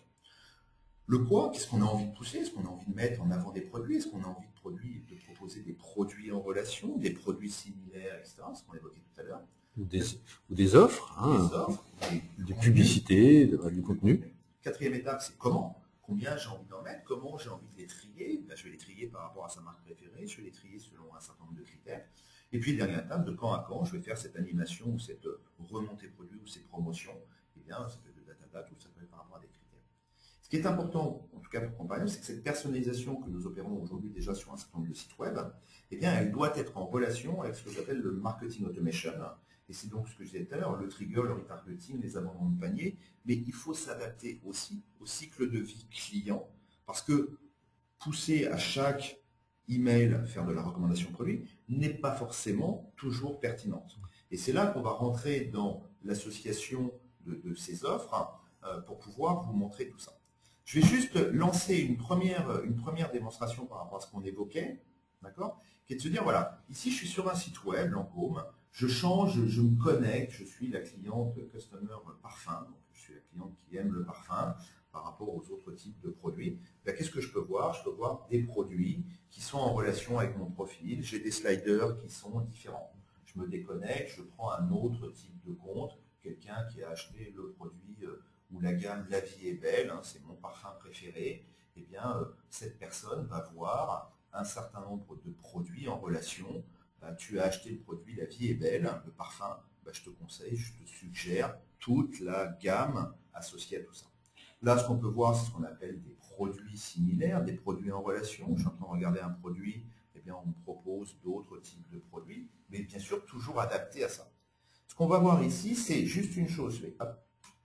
B: Le quoi, qu'est-ce qu'on a envie de pousser? Est-ce qu'on a envie de mettre en avant des produits? Est-ce qu'on a envie de, produits, de proposer des produits en relation, des produits similaires, et cetera, ce qu'on évoquait tout à l'heure.
A: Ou des, ou des offres, hein,
B: des, offres
A: des, des publicités, de, du contenu.
B: Quatrième étape, c'est comment? Combien j'ai envie d'en mettre? Comment j'ai envie de les trier? Ben, je vais les trier par rapport à sa marque préférée, je vais les trier selon un certain nombre de critères. Et puis, dernière étape, de quand à quand je vais faire cette animation ou cette remontée produit ou cette promotion. Eh bien, ça peut être de date à date ou ça peut être par rapport à des critères. Ce qui est important, en tout cas pour Comparion, c'est que cette personnalisation que nous opérons aujourd'hui déjà sur un certain nombre de sites web, eh bien, elle doit être en relation avec ce que j'appelle le marketing automation. Et c'est donc ce que je disais tout à l'heure, le trigger, le retargeting, les abandons de panier. Mais il faut s'adapter aussi au cycle de vie client, parce que pousser à chaque email faire de la recommandation produit n'est pas forcément toujours pertinente. Et c'est là qu'on va rentrer dans l'association de, de ces offres euh, pour pouvoir vous montrer tout ça. Je vais juste lancer une première, une première démonstration par rapport à ce qu'on évoquait, d'accord, qui est de se dire, voilà, ici je suis sur un site web, Lancôme, je change, je me connecte, je suis la cliente customer parfum, donc je suis la cliente qui aime le parfum par rapport aux autres types de produits. Qu'est-ce que je peux voir? Je peux voir des produits qui sont en relation avec mon profil, j'ai des sliders qui sont différents. Je me déconnecte, je prends un autre type de compte, quelqu'un qui a acheté le produit ou la gamme La Vie est Belle, hein, c'est mon parfum préféré, eh bien, euh, cette personne va voir un certain nombre de produits en relation. Ben, tu as acheté le produit La Vie est Belle, le parfum, ben, je te conseille, je te suggère toute la gamme associée à tout ça. Là, ce qu'on peut voir, c'est ce qu'on appelle des produits similaires, des produits en relation. Je suis en train de regarder un produit, eh bien, on me propose d'autres types de produits, mais bien sûr, toujours adaptés à ça. Ce qu'on va voir ici, c'est juste une chose. Je vais, hop,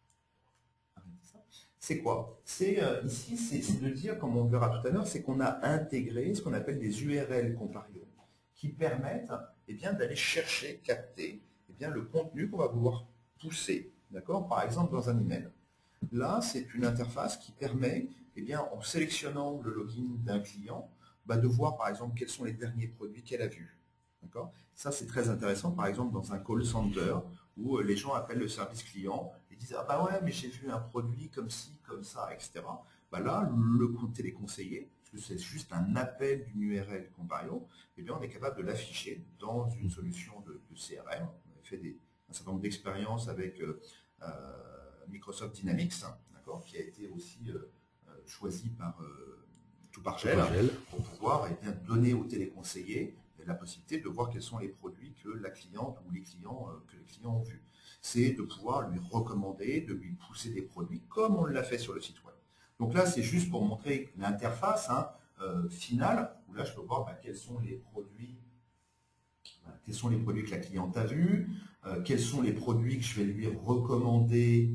B: c'est quoi? C'est euh, ici, c'est de dire, comme on le verra tout à l'heure, c'est qu'on a intégré ce qu'on appelle des U R L Comparion qui permettent eh bien d'aller chercher, capter eh bien, le contenu qu'on va vouloir pousser, d'accord? Par exemple, dans un email. Là, c'est une interface qui permet, eh bien, en sélectionnant le login d'un client, bah, de voir, par exemple, quels sont les derniers produits qu'elle a vus. D'accord? Ça, c'est très intéressant, par exemple, dans un call center où les gens appellent le service client et disent « Ah bah ouais, mais j'ai vu un produit comme ci, comme ça, et cetera » Bah là, le téléconseiller, parce que c'est juste un appel d'une U R L Comparion, eh bien, on est capable de l'afficher dans une solution de, de C R M. On a fait des, un certain nombre d'expériences avec euh, euh, Microsoft Dynamics, d'accord, qui a été aussi euh, choisi par euh, Tout par Gel, pour pouvoir eh bien, donner au téléconseiller la possibilité de voir quels sont les produits que la cliente ou les clients, euh, que les clients ont vus. C'est de pouvoir lui recommander, de lui pousser des produits comme on l'a fait sur le site web. Donc là, c'est juste pour montrer l'interface hein, euh, finale, où là, je peux voir bah, quels sont les produits, bah, quels sont les produits que la cliente a vus, euh, quels sont les produits que je vais lui recommander,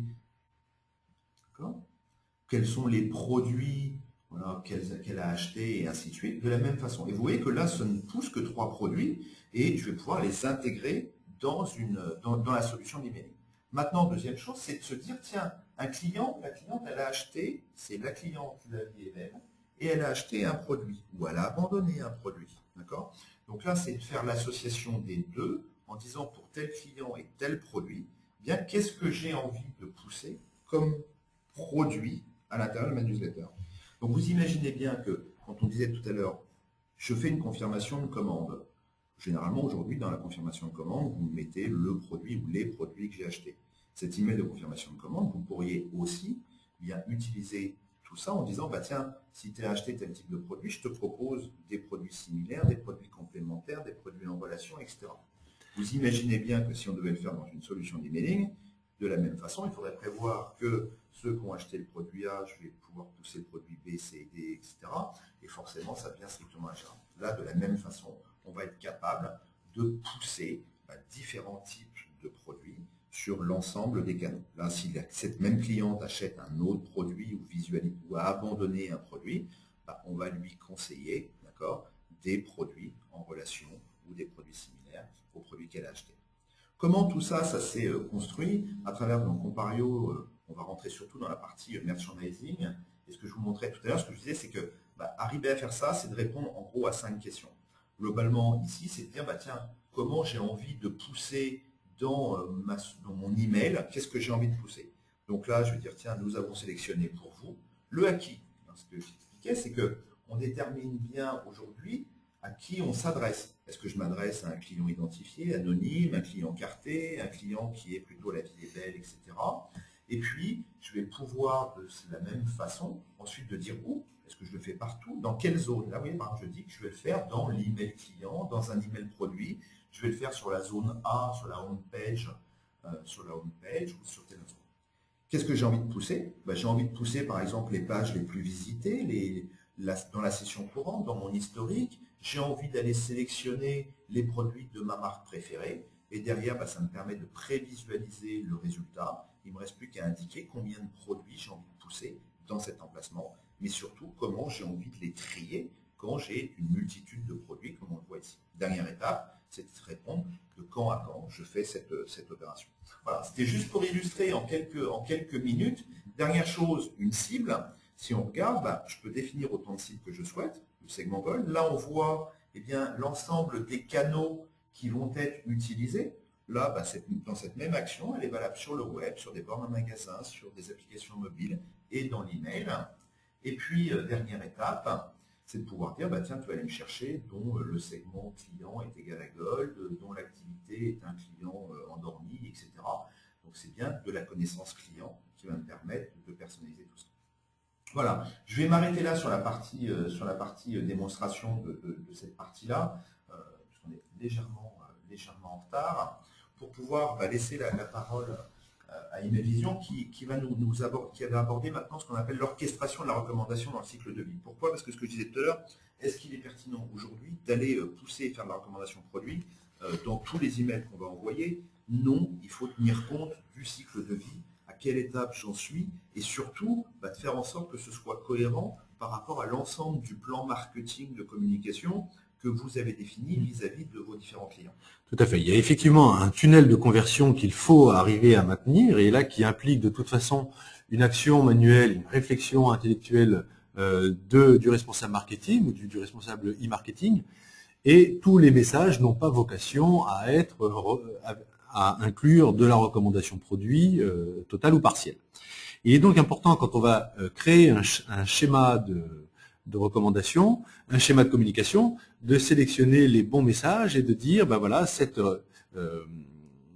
B: quels sont les produits voilà, qu'elle qu'elle a achetés et ainsi de suite, de la même façon. Et vous voyez que là, ce ne pousse que trois produits et je vais pouvoir les intégrer dans, une, dans, dans la solution d'emailing. Maintenant, deuxième chose, c'est de se dire, tiens, un client, la cliente, elle a acheté, c'est la cliente de la vie est belle, et elle a acheté un produit, ou elle a abandonné un produit. D'accord ? Donc là, c'est de faire l'association des deux en disant pour tel client et tel produit, bien qu'est-ce que j'ai envie de pousser comme produit à l'intérieur de ma newsletter. Donc vous imaginez bien que, quand on disait tout à l'heure, je fais une confirmation de commande. Généralement, aujourd'hui, dans la confirmation de commande, vous mettez le produit ou les produits que j'ai achetés. Cet email de confirmation de commande, vous pourriez aussi bien utiliser tout ça en disant, bah tiens, si tu as acheté tel type de produit, je te propose des produits similaires, des produits complémentaires, des produits en relation, et cetera. Vous imaginez bien que si on devait le faire dans une solution d'emailing, de la même façon, il faudrait prévoir que ceux qui ont acheté le produit A, je vais pouvoir pousser le produit B, C, D, et cetera. Et forcément, ça devient strictement ingérable. Là, de la même façon, on va être capable de pousser bah, différents types de produits sur l'ensemble des canaux. Là, si cette même cliente achète un autre produit ou visualise ou a abandonné un produit, bah, on va lui conseiller, d'accord, des produits en relation ou des produits similaires aux produits qu'elle a achetés. Comment tout ça, ça s'est construit à travers donc, Compario, on va rentrer surtout dans la partie merchandising. Et ce que je vous montrais tout à l'heure, ce que je disais, c'est que bah, arriver à faire ça, c'est de répondre en gros à cinq questions. Globalement, ici, c'est de dire, bah, tiens, comment j'ai envie de pousser dans, euh, ma, dans mon email, qu'est-ce que j'ai envie de pousser. Donc là, je vais dire, tiens, nous avons sélectionné pour vous le à qui. Ce que j'expliquais, c'est qu'on détermine bien aujourd'hui à qui on s'adresse. Est-ce que je m'adresse à un client identifié, anonyme, un client carté, un client qui est plutôt la vie est belle, et cetera. Et puis, je vais pouvoir de la même façon ensuite de dire où. Est-ce que je le fais partout? Dans quelle zone? Là, oui, par exemple, je dis que je vais le faire dans l'email client, dans un email produit. Je vais le faire sur la zone A, sur la home page, euh, sur la home page ou sur telle zone. Qu'est-ce que j'ai envie de pousser? Ben, j'ai envie de pousser, par exemple, les pages les plus visitées, les, la, dans la session courante, dans mon historique. J'ai envie d'aller sélectionner les produits de ma marque préférée. Et derrière, ben, ça me permet de prévisualiser le résultat. Il ne me reste plus qu'à indiquer combien de produits j'ai envie de pousser dans cet emplacement, mais surtout comment j'ai envie de les trier quand j'ai une multitude de produits, comme on le voit ici. Dernière étape, c'est de répondre de quand à quand je fais cette, cette opération. Voilà, c'était juste pour illustrer en quelques, en quelques minutes. Dernière chose, une cible. Si on regarde, ben, je peux définir autant de cibles que je souhaite, le segment gold. Là, on voit eh bien, l'ensemble des canaux qui vont être utilisés. Là, bah, cette, dans cette même action, elle est valable sur le web, sur des bornes en magasin, sur des applications mobiles et dans l'email. Et puis, euh, dernière étape, c'est de pouvoir dire, bah, tiens, tu vas aller me chercher dont euh, le segment client est égal à gold, dont l'activité est un client euh, endormi, et cetera. Donc, c'est bien de la connaissance client qui va me permettre de personnaliser tout ça. Voilà, je vais m'arrêter là sur la partie, euh, sur la partie euh, démonstration de, de, de cette partie-là, euh, puisqu'on est légèrement, euh, légèrement en retard, pour pouvoir bah, laisser la, la parole euh, à Emailvision qui, qui, va nous, nous aborder, qui va aborder maintenant ce qu'on appelle l'orchestration de la recommandation dans le cycle de vie. Pourquoi? Parce que ce que je disais tout à l'heure, est-ce qu'il est pertinent aujourd'hui d'aller euh, pousser et faire de la recommandation produit euh, dans tous les emails qu'on va envoyer? Non, il faut tenir compte du cycle de vie, à quelle étape j'en suis, et surtout bah, de faire en sorte que ce soit cohérent par rapport à l'ensemble du plan marketing de communication que vous avez défini vis-à-vis de vos différents clients.
A: Tout à fait. Il y a effectivement un tunnel de conversion qu'il faut arriver à maintenir, et là qui implique de toute façon une action manuelle, une réflexion intellectuelle euh, de, du responsable marketing ou du, du responsable e-marketing, et tous les messages n'ont pas vocation à être à, à inclure de la recommandation produit euh, totale ou partielle. Il est donc important, quand on va euh, créer un, un schéma de, de recommandation, un schéma de communication, de sélectionner les bons messages et de dire, ben voilà, cette, euh,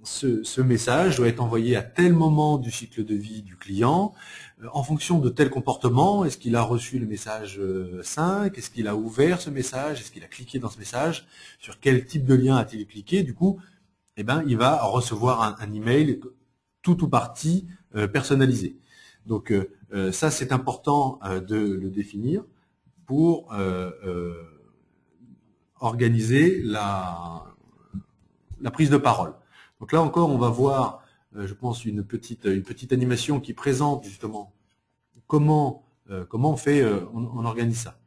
A: ce, ce message doit être envoyé à tel moment du cycle de vie du client, euh, en fonction de tel comportement. Est-ce qu'il a reçu le message euh, cinq? Est-ce qu'il a ouvert ce message? Est-ce qu'il a cliqué dans ce message? Sur quel type de lien a-t-il cliqué? Du coup, eh ben, il va recevoir un, un email tout ou partie euh, personnalisé. Donc euh, euh, ça, c'est important euh, de le définir pour euh, euh, organiser la, la prise de parole. Donc là encore, on va voir, euh, je pense, une petite, une petite animation qui présente justement comment, euh, comment on fait, euh, on, on organise ça.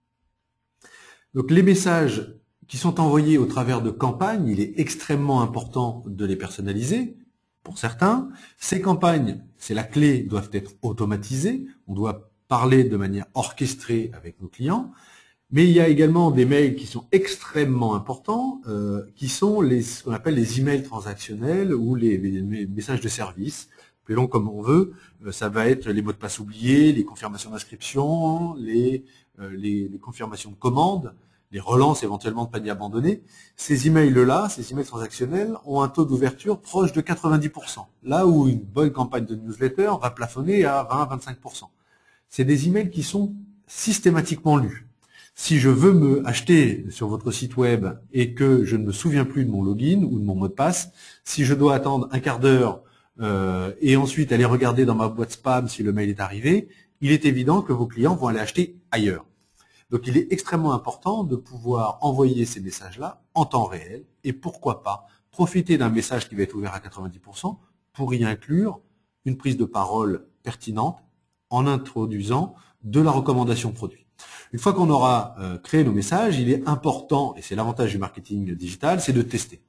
A: Donc les messages qui sont envoyés au travers de campagnes, il est extrêmement important de les personnaliser. Pour certains, ces campagnes, c'est la clé, doivent être automatisées. On doit parler de manière orchestrée avec nos clients. Mais il y a également des mails qui sont extrêmement importants, euh, qui sont les, ce qu'on appelle les emails transactionnels ou les, les, les messages de service. Appelons comme on veut, euh, ça va être les mots de passe oubliés, les confirmations d'inscription, les, euh, les, les confirmations de commande, les relances éventuellement de panier abandonné. Ces emails-là, ces emails transactionnels, ont un taux d'ouverture proche de quatre-vingt-dix pour cent. Là où une bonne campagne de newsletter va plafonner à vingt à vingt-cinq pour cent. C'est des emails qui sont systématiquement lus. Si je veux me acheter sur votre site web et que je ne me souviens plus de mon login ou de mon mot de passe, si je dois attendre un quart d'heure euh, et ensuite aller regarder dans ma boîte spam si le mail est arrivé, il est évident que vos clients vont aller acheter ailleurs. Donc il est extrêmement important de pouvoir envoyer ces messages-là en temps réel et pourquoi pas profiter d'un message qui va être ouvert à quatre-vingt-dix pour cent pour y inclure une prise de parole pertinente en introduisant de la recommandation produit. Une fois qu'on aura euh, créé nos messages, il est important, et c'est l'avantage du marketing digital, c'est de tester.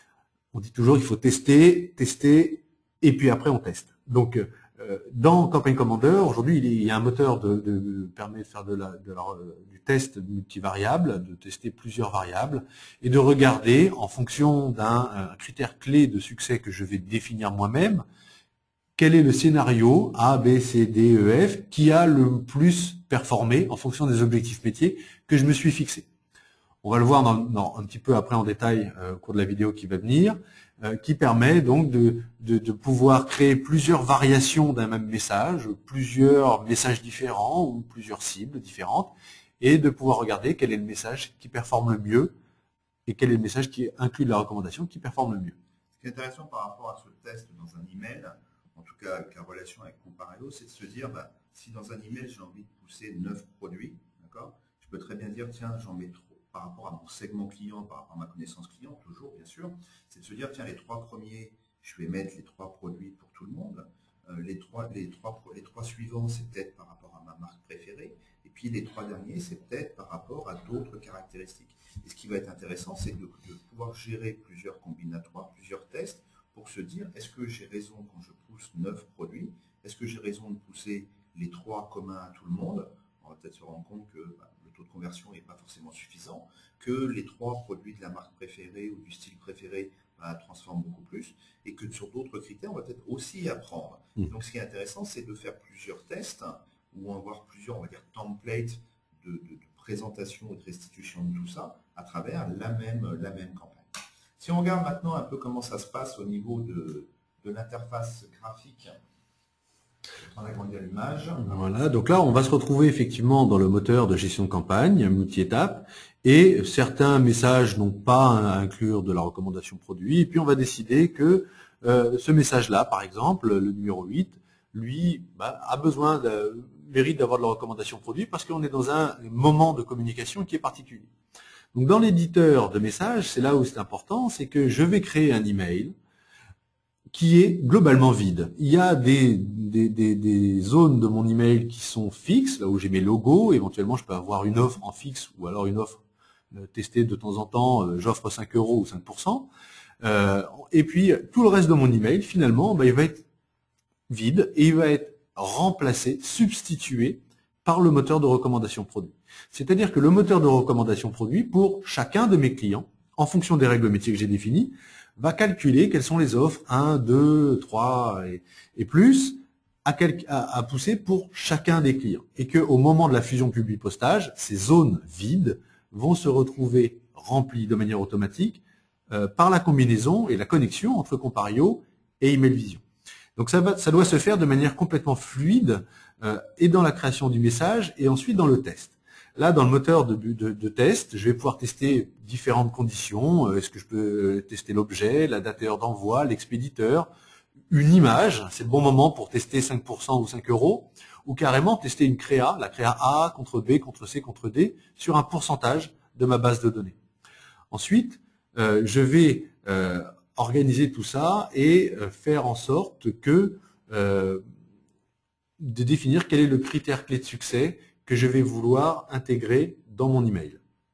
A: On dit toujours qu'il faut tester, tester, et puis après on teste. Donc, euh, dans Campaign Commander, aujourd'hui, il y a un moteur de, de, de permet de faire de la, de la, du test multivariable, de tester plusieurs variables, et de regarder, en fonction d'un critère clé de succès que je vais définir moi-même, quel est le scénario A, B, C, D, E, F qui a le plus performé en fonction des objectifs métiers que je me suis fixé. On va le voir dans, dans, un petit peu après en détail euh, au cours de la vidéo qui va venir, euh, qui permet donc de, de, de pouvoir créer plusieurs variations d'un même message, plusieurs messages différents ou plusieurs cibles différentes, et de pouvoir regarder quel est le message qui performe le mieux et quel est le message qui inclut la recommandation qui performe le mieux.
B: Ce qui est intéressant par rapport à ce test dans un email, en tout cas avec la relation avec Compareo, c'est de se dire, bah, si dans un email j'ai envie de pousser neuf produits, d'accord, je peux très bien dire, tiens, j'en mets trop par rapport à mon segment client, par rapport à ma connaissance client, toujours bien sûr, c'est de se dire, tiens, les trois premiers, je vais mettre les trois produits pour tout le monde, euh, les, trois, les, trois, les trois suivants, c'est peut-être par rapport à ma marque préférée, et puis les trois derniers, c'est peut-être par rapport à d'autres caractéristiques. Et ce qui va être intéressant, c'est de, de pouvoir gérer plusieurs combinatoires, plusieurs tests, pour se dire, est-ce que j'ai raison quand je pousse neuf produits? Est-ce que j'ai raison de pousser les trois communs à tout le monde? On va peut-être se rendre compte que bah, le taux de conversion n'est pas forcément suffisant, que les trois produits de la marque préférée ou du style préféré bah, transforment beaucoup plus, et que sur d'autres critères, on va peut-être aussi apprendre. Mmh. Donc ce qui est intéressant, c'est de faire plusieurs tests, ou avoir plusieurs, on va dire, templates de, de, de présentation et de restitution de tout ça, à travers la même, la même campagne. Si on regarde maintenant un peu comment ça se passe au niveau de, de l'interface graphique, on va agrandir l'image.
A: Voilà, donc là on va se retrouver effectivement dans le moteur de gestion de campagne, multi-étape, et certains messages n'ont pas à inclure de la recommandation produit, et puis on va décider que euh, ce message-là, par exemple, le numéro huit, lui bah, a besoin de, mérite d'avoir de la recommandation produit parce qu'on est dans un moment de communication qui est particulier. Donc dans l'éditeur de messages, c'est là où c'est important, c'est que je vais créer un email qui est globalement vide. Il y a des, des, des, des zones de mon email qui sont fixes, là où j'ai mes logos, éventuellement je peux avoir une offre en fixe ou alors une offre euh, testée de temps en temps, euh, j'offre cinq euros ou cinq pour cent. Euh, et puis tout le reste de mon email, finalement, bah, il va être vide et il va être remplacé, substitué par le moteur de recommandation produit. C'est-à-dire que le moteur de recommandation produit, pour chacun de mes clients, en fonction des règles métiers que j'ai définies, va calculer quelles sont les offres un, deux, trois et, et plus à, quel, à, à pousser pour chacun des clients. Et qu'au moment de la fusion publi-postage, ces zones vides vont se retrouver remplies de manière automatique euh, par la combinaison et la connexion entre Compario et Emailvision. Donc ça, va, ça doit se faire de manière complètement fluide euh, et dans la création du message et ensuite dans le test. Là, dans le moteur de, de, de test, je vais pouvoir tester différentes conditions. Est-ce que je peux tester l'objet, la date et heure d'envoi, l'expéditeur, une image, c'est le bon moment pour tester cinq pour cent ou cinq euros, ou carrément tester une créa, la créa A contre B, contre C, contre D, sur un pourcentage de ma base de données. Ensuite, euh, je vais euh, organiser tout ça et euh, faire en sorte que euh, de définir quel est le critère clé de succès que je vais vouloir intégrer dans mon email.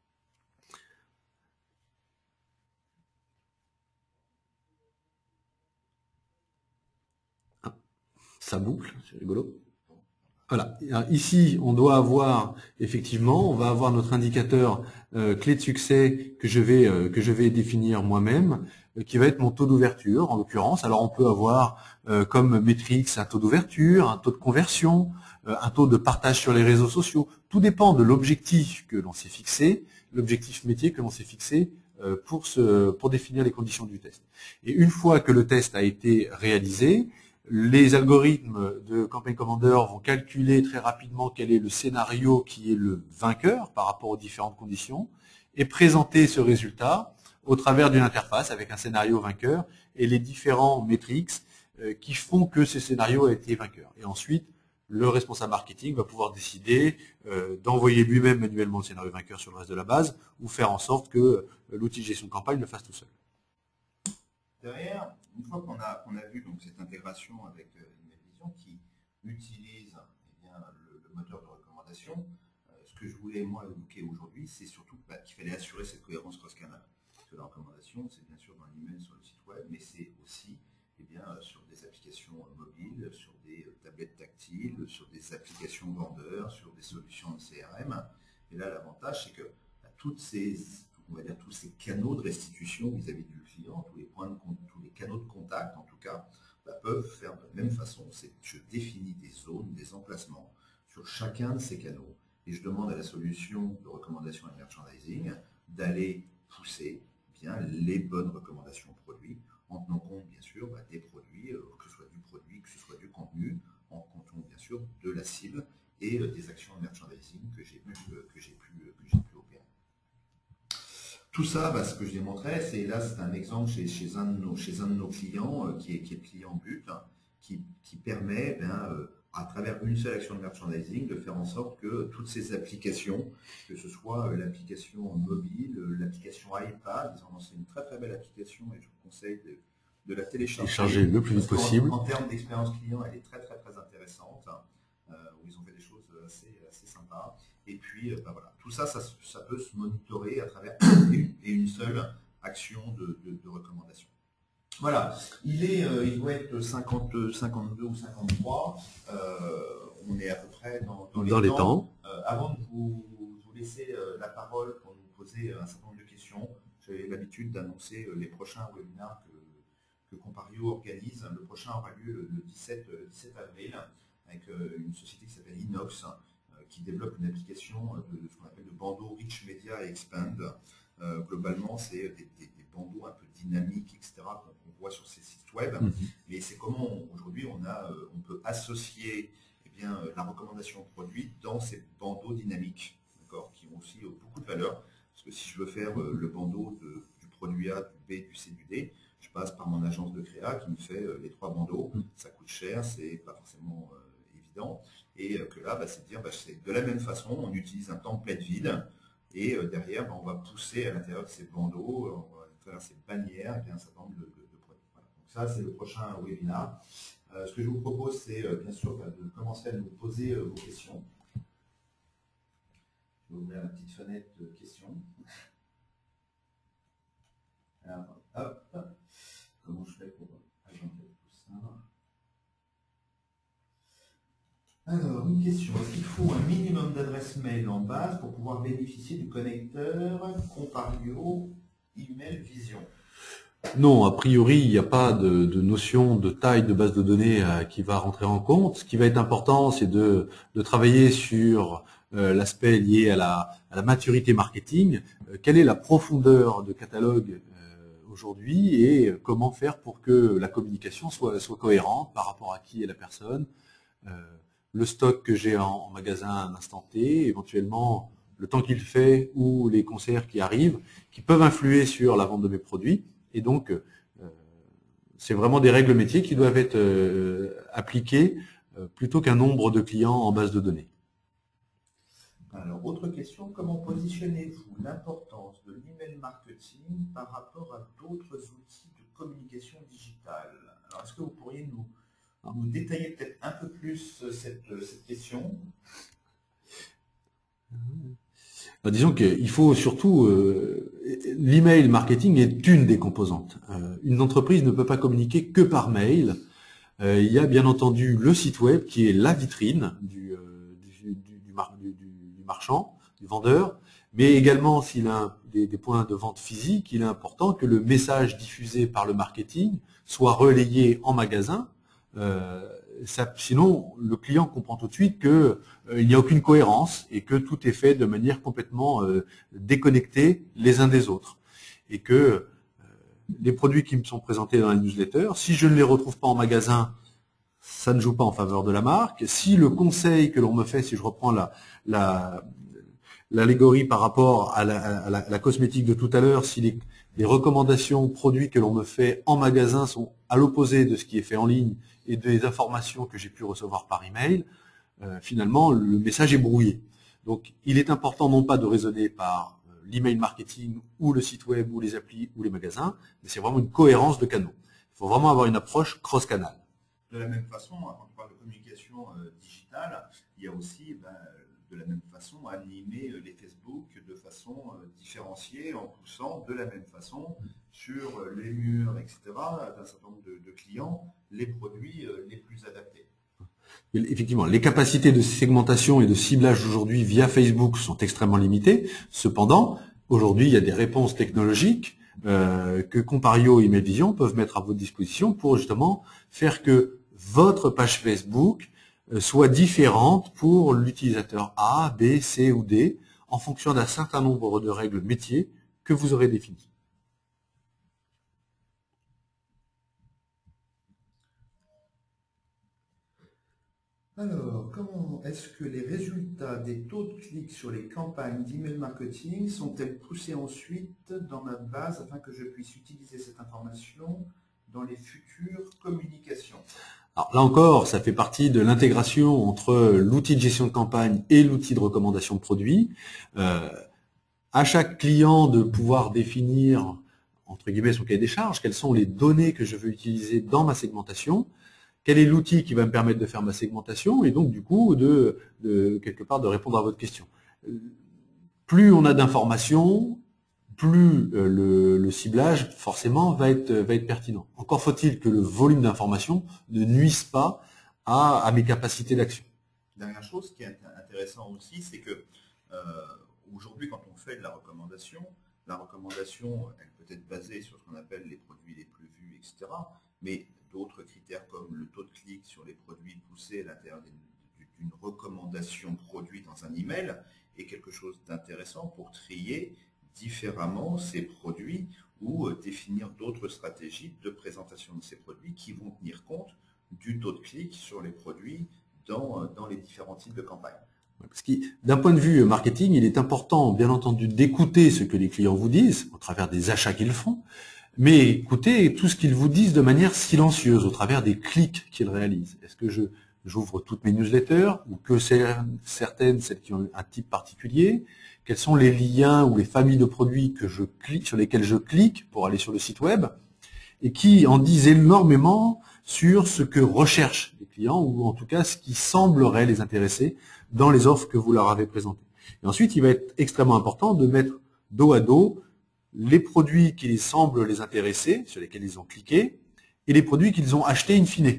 A: Ah, ça boucle, c'est rigolo. Voilà. Ici, on doit avoir, effectivement, on va avoir notre indicateur euh, clé de succès que je vais euh, que je vais définir moi-même, euh, qui va être mon taux d'ouverture, en l'occurrence. Alors, on peut avoir euh, comme métrique un taux d'ouverture, un taux de conversion, euh, un taux de partage sur les réseaux sociaux. Tout dépend de l'objectif que l'on s'est fixé, l'objectif métier que l'on s'est fixé euh, pour ce pour définir les conditions du test. Et une fois que le test a été réalisé, les algorithmes de Campaign Commander vont calculer très rapidement quel est le scénario qui est le vainqueur par rapport aux différentes conditions et présenter ce résultat au travers d'une interface avec un scénario vainqueur et les différents métriques qui font que ce scénario a été vainqueur. Et ensuite, le responsable marketing va pouvoir décider euh, d'envoyer lui-même manuellement le scénario vainqueur sur le reste de la base ou faire en sorte que l'outil de gestion de campagne le fasse tout seul.
B: Derrière, une fois qu'on a, qu'on a vu donc, cette intégration avec euh, Emailvision qui utilise eh bien, le, le moteur de recommandation, euh, ce que je voulais moi évoquer aujourd'hui, c'est surtout bah, qu'il fallait assurer cette cohérence cross-canal. Parce que la recommandation, c'est bien sûr dans l'email sur le site web, mais c'est aussi eh bien, sur des applications mobiles, sur des tablettes tactiles, sur des applications vendeurs, sur des solutions de C R M. Et là, l'avantage, c'est que bah, toutes ces on va dire tous ces canaux de restitution vis-à-vis du client, tous les points de tous les canaux de contact en tout cas, bah, peuvent faire de la même façon. C'est je définis des zones, des emplacements sur chacun de ces canaux et je demande à la solution de recommandation et merchandising d'aller pousser bien les bonnes recommandations produits en tenant compte bien sûr bah, des produits, euh, que ce soit du produit, que ce soit du contenu, en comptant bien sûr de la cible et euh, des actions de merchandising que j'ai pu, euh, que j'ai pu, euh, que j'ai pu opérer. Tout ça, bah, ce que je démontrais, c'est là, c'est un exemple chez, chez, un de nos, chez un de nos clients, euh, qui, est, qui est le client but, hein, qui, qui permet, ben, euh, à travers une seule action de merchandising, de faire en sorte que toutes ces applications, que ce soit euh, l'application mobile, euh, l'application iPad, ils ont lancé une très très belle application et je vous conseille de, de la télécharger.
A: Télécharger le plus vite possible.
B: En, en termes d'expérience client, elle est très très très intéressante, hein, euh, où ils ont fait des choses assez, assez sympas. Et puis, ben voilà, tout ça, ça, ça peut se monitorer à travers une, et une seule action de, de, de recommandation. Voilà, il, est, euh, il doit être cinquante, cinquante-deux ou cinquante-trois. Euh, on est à peu près dans, dans les
A: dans
B: temps.
A: Les temps.
B: Euh, avant de vous, vous laisser euh, la parole pour nous poser un certain nombre de questions, j'ai l'habitude d'annoncer euh, les prochains webinaires que, que Compario organise. Le prochain aura lieu le dix-sept avril avec euh, une société qui s'appelle Inox, qui développe une application de, de ce qu'on appelle de bandeau Rich Media et Expand. Euh, globalement, c'est des, des, des bandeaux un peu dynamiques, et cetera, qu'on qu voit sur ces sites web. Mm-hmm. Mais c'est comment aujourd'hui on, euh, on peut associer eh bien, la recommandation produit dans ces bandeaux dynamiques, qui ont aussi euh, beaucoup de valeur. Parce que si je veux faire euh, le bandeau de, du produit A, du B, du C, du D, je passe par mon agence de créa qui me fait euh, les trois bandeaux. Mm-hmm. Ça coûte cher, c'est pas forcément euh, évident. Et que là, bah, c'est de dire, bah, c'est de la même façon, on utilise un template vide, et euh, derrière, bah, on va pousser à l'intérieur de ces bandeaux, euh, à travers ces bannières, un certain nombre de, de, de produits. Voilà. Donc ça, c'est le prochain webinaire. Euh, ce que je vous propose, c'est euh, bien sûr bah, de commencer à nous poser euh, vos questions. Je vais ouvrir la petite fenêtre de questions. Alors, hop, comment je fais pour agenter tout ça? Alors, une question. Est-ce qu'il faut un minimum d'adresses mail en base pour pouvoir bénéficier du connecteur Compario Emailvision?
A: Non, a priori, il n'y a pas de, de notion de taille de base de données euh, qui va rentrer en compte. Ce qui va être important, c'est de, de travailler sur euh, l'aspect lié à la, à la maturité marketing. Euh, quelle est la profondeur de catalogue euh, aujourd'hui et comment faire pour que la communication soit, soit cohérente par rapport à qui est la personne, euh, le stock que j'ai en, en magasin à un instant T, éventuellement le temps qu'il fait ou les concerts qui arrivent, qui peuvent influer sur la vente de mes produits. Et donc, euh, c'est vraiment des règles métiers qui doivent être euh, appliquées euh, plutôt qu'un nombre de clients en base de données.
B: Alors, autre question, comment positionnez-vous l'importance de l'email marketing par rapport à d'autres outils de communication digitale? Alors, est-ce que vous pourriez nous, nous détailler peut-être un peu plus cette, cette question?
A: Ben, disons qu'il faut surtout... Euh, l'email marketing est une des composantes. Euh, une entreprise ne peut pas communiquer que par mail. Euh, il y a bien entendu le site web qui est la vitrine du, euh, du, du, du, mar du, du marchand, du vendeur, mais également s'il a un, des, des points de vente physiques, il est important que le message diffusé par le marketing soit relayé en magasin. Euh, ça, sinon, le client comprend tout de suite qu'il euh, n'y a aucune cohérence et que tout est fait de manière complètement euh, déconnectée les uns des autres. Et que euh, les produits qui me sont présentés dans la newsletter, si je ne les retrouve pas en magasin, ça ne joue pas en faveur de la marque. Si le conseil que l'on me fait, si je reprends la, la, l'allégorie par rapport à la, à la, à la cosmétique de tout à l'heure, si les, les recommandations produits que l'on me fait en magasin sont à l'opposé de ce qui est fait en ligne et des informations que j'ai pu recevoir par email, euh, finalement, le message est brouillé. Donc, il est important non pas de raisonner par euh, l'email marketing ou le site web ou les applis ou les magasins, mais c'est vraiment une cohérence de canaux. Il faut vraiment avoir une approche cross-canal.
B: De la même façon, quand on parle de communication euh, digitale, il y a aussi, ben, de la même façon, animer les Facebook de façon euh, différenciée, en poussant de la même façon sur les murs, et cetera, d'un certain nombre de, de clients, les produits euh, les plus adaptés.
A: Effectivement, les capacités de segmentation et de ciblage aujourd'hui via Facebook sont extrêmement limitées. Cependant, aujourd'hui, il y a des réponses technologiques euh, que Compario et Emailvision peuvent mettre à votre disposition pour justement faire que votre page Facebook euh, soit différente pour l'utilisateur A, B, C ou D en fonction d'un certain nombre de règles métiers que vous aurez définies.
B: Alors, comment est-ce que les résultats des taux de clics sur les campagnes d'email marketing sont-elles poussés ensuite dans ma base afin que je puisse utiliser cette information dans les futures communications?
A: Alors là encore, ça fait partie de l'intégration entre l'outil de gestion de campagne et l'outil de recommandation de produits. Euh, à chaque client de pouvoir définir, entre guillemets, son cahier des charges, quelles sont les données que je veux utiliser dans ma segmentation, quel est l'outil qui va me permettre de faire ma segmentation, et donc du coup, de, de quelque part, de répondre à votre question. Plus on a d'informations, plus euh, le, le ciblage, forcément, va être, va être pertinent. Encore faut-il que le volume d'informations ne nuise pas à, à mes capacités d'action.
B: Dernière chose qui est intéressant aussi, c'est que euh, aujourd'hui, quand on fait de la recommandation, la recommandation, elle peut être basée sur ce qu'on appelle les produits les plus vus, et cetera. Mais d'autres critères comme le taux de clic sur les produits poussés à l'intérieur d'une recommandation produit dans un email est quelque chose d'intéressant pour trier différemment ces produits ou euh, définir d'autres stratégies de présentation de ces produits qui vont tenir compte du taux de clic sur les produits dans, euh, dans les différents types de campagnes.
A: Parce que d'un point de vue marketing, il est important, bien entendu, d'écouter ce que les clients vous disent au travers des achats qu'ils font, mais écoutez tout ce qu'ils vous disent de manière silencieuse au travers des clics qu'ils réalisent. Est-ce que je j'ouvre toutes mes newsletters ou que certaines, celles qui ont un type particulier? Quels sont les liens ou les familles de produits que je clique, sur lesquels je clique pour aller sur le site web et qui en disent énormément sur ce que recherchent les clients ou en tout cas ce qui semblerait les intéresser dans les offres que vous leur avez présentées. Et ensuite, il va être extrêmement important de mettre dos à dos les produits qui semblent les intéresser, sur lesquels ils ont cliqué, et les produits qu'ils ont achetés in fine.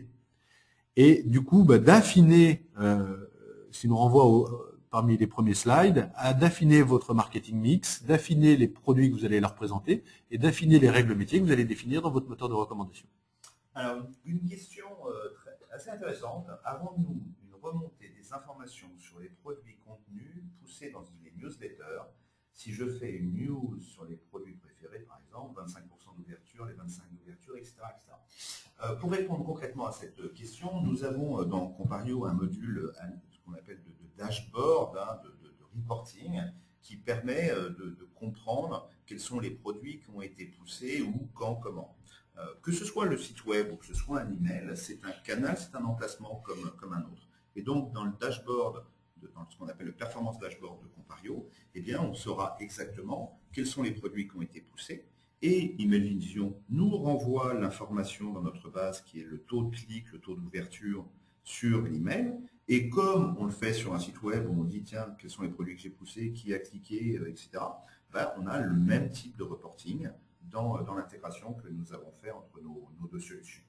A: Et du coup, bah, d'affiner, euh, ce qui nous renvoie au, parmi les premiers slides, à d'affiner votre marketing mix, d'affiner les produits que vous allez leur présenter, et d'affiner les règles métiers que vous allez définir dans votre moteur de recommandation.
B: Alors, une question euh, très, assez intéressante. Avons-nous une remontée des informations sur les produits contenus poussés dans les newsletters? Si je fais une news sur les produits préférés, par exemple, vingt-cinq pour cent d'ouverture fermetures, les vingt-cinq d'ouverture, et cetera, et cetera. Euh, pour répondre concrètement à cette question, nous avons dans Compario un module, ce qu'on appelle de, de dashboard, hein, de, de, de reporting, qui permet de, de comprendre quels sont les produits qui ont été poussés, où, quand, comment. Euh, que ce soit le site web ou que ce soit un email, c'est un canal, c'est un emplacement comme, comme un autre. Et donc, dans le dashboard, de, dans ce qu'on appelle le performance dashboard de Compario, eh bien, on saura exactement quels sont les produits qui ont été poussés. Et Email Vision nous renvoie l'information dans notre base qui est le taux de clic, le taux d'ouverture sur l'email. Et comme on le fait sur un site web où on dit, tiens, quels sont les produits que j'ai poussés, qui a cliqué, et cetera, ben, on a le même type de reporting dans, dans l'intégration que nous avons fait entre nos, nos deux solutions.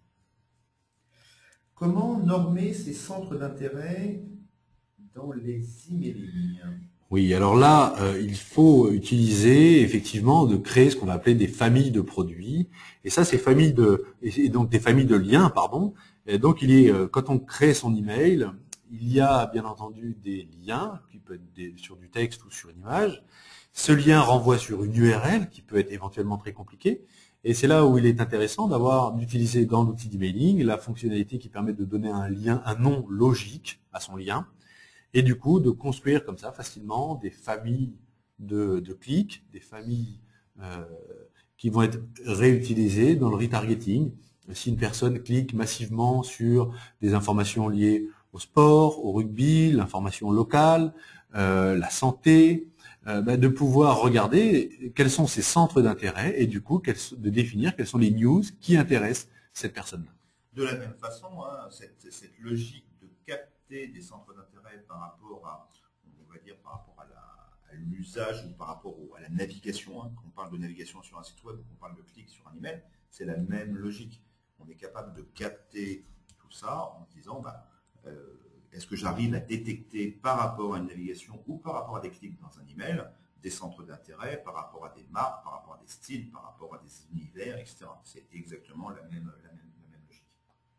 B: Comment normer ces centres d'intérêt dans les emailing?
A: Oui, alors là, euh, il faut utiliser effectivement de créer ce qu'on va appeler des familles de produits. Et ça, ces familles de, et donc des familles de liens, pardon. Et donc, il est, euh, quand on crée son email, il y a bien entendu des liens qui peuvent être des, sur du texte ou sur une image. Ce lien renvoie sur une U R L qui peut être éventuellement très compliquée. Et c'est là où il est intéressant d'avoir d'utiliser dans l'outil d'emailing la fonctionnalité qui permet de donner un lien, un nom logique à son lien. Et du coup, de construire comme ça facilement des familles de, de clics, des familles euh, qui vont être réutilisées dans le retargeting. Si une personne clique massivement sur des informations liées au sport, au rugby, l'information locale, euh, la santé, euh, bah, de pouvoir regarder quels sont ses centres d'intérêt et du coup de définir quelles sont les news qui intéressent cette personne-là.
B: De la même façon, hein, cette, cette logique de capter des centres d'intérêt par rapport à, on va dire, par rapport à la, à l'usage ou par rapport au, à la navigation, hein, quand on parle de navigation sur un site web ou qu'on parle de clic sur un email, c'est la même logique. On est capable de capter tout ça en se disant, bah, euh, est-ce que j'arrive à détecter par rapport à une navigation ou par rapport à des clics dans un email, des centres d'intérêt, par rapport à des marques, par rapport à des styles, par rapport à des univers, et cetera. C'est exactement la même, la même, la même logique.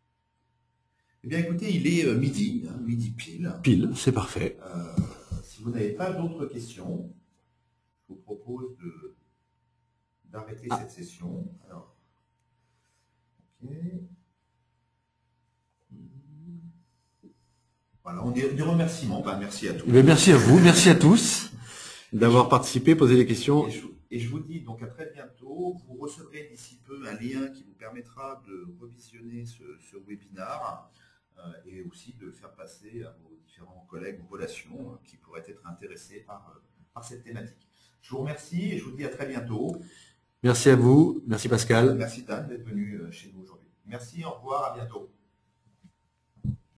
B: Eh bien écoutez, il est midi, hein, midi pile.
A: Pile, c'est parfait.
B: Euh, si vous n'avez pas d'autres questions, je vous propose de d'arrêter ah. cette session. Alors, ok. Voilà, on dit des remerciements. Ben, merci à tous.
A: Eh bien, merci à vous, merci à tous d'avoir participé, posé des questions.
B: Et je, et je vous dis donc à très bientôt. Vous recevrez d'ici peu un lien qui vous permettra de revisionner ce, ce webinaire euh, et aussi de le faire passer à vos différents collègues ou relations euh, qui pourraient être intéressés par, euh, par cette thématique. Je vous remercie et je vous dis à très bientôt.
A: Merci à vous, merci Pascal.
B: Merci Dan d'être venu chez nous aujourd'hui. Merci, au revoir, à bientôt.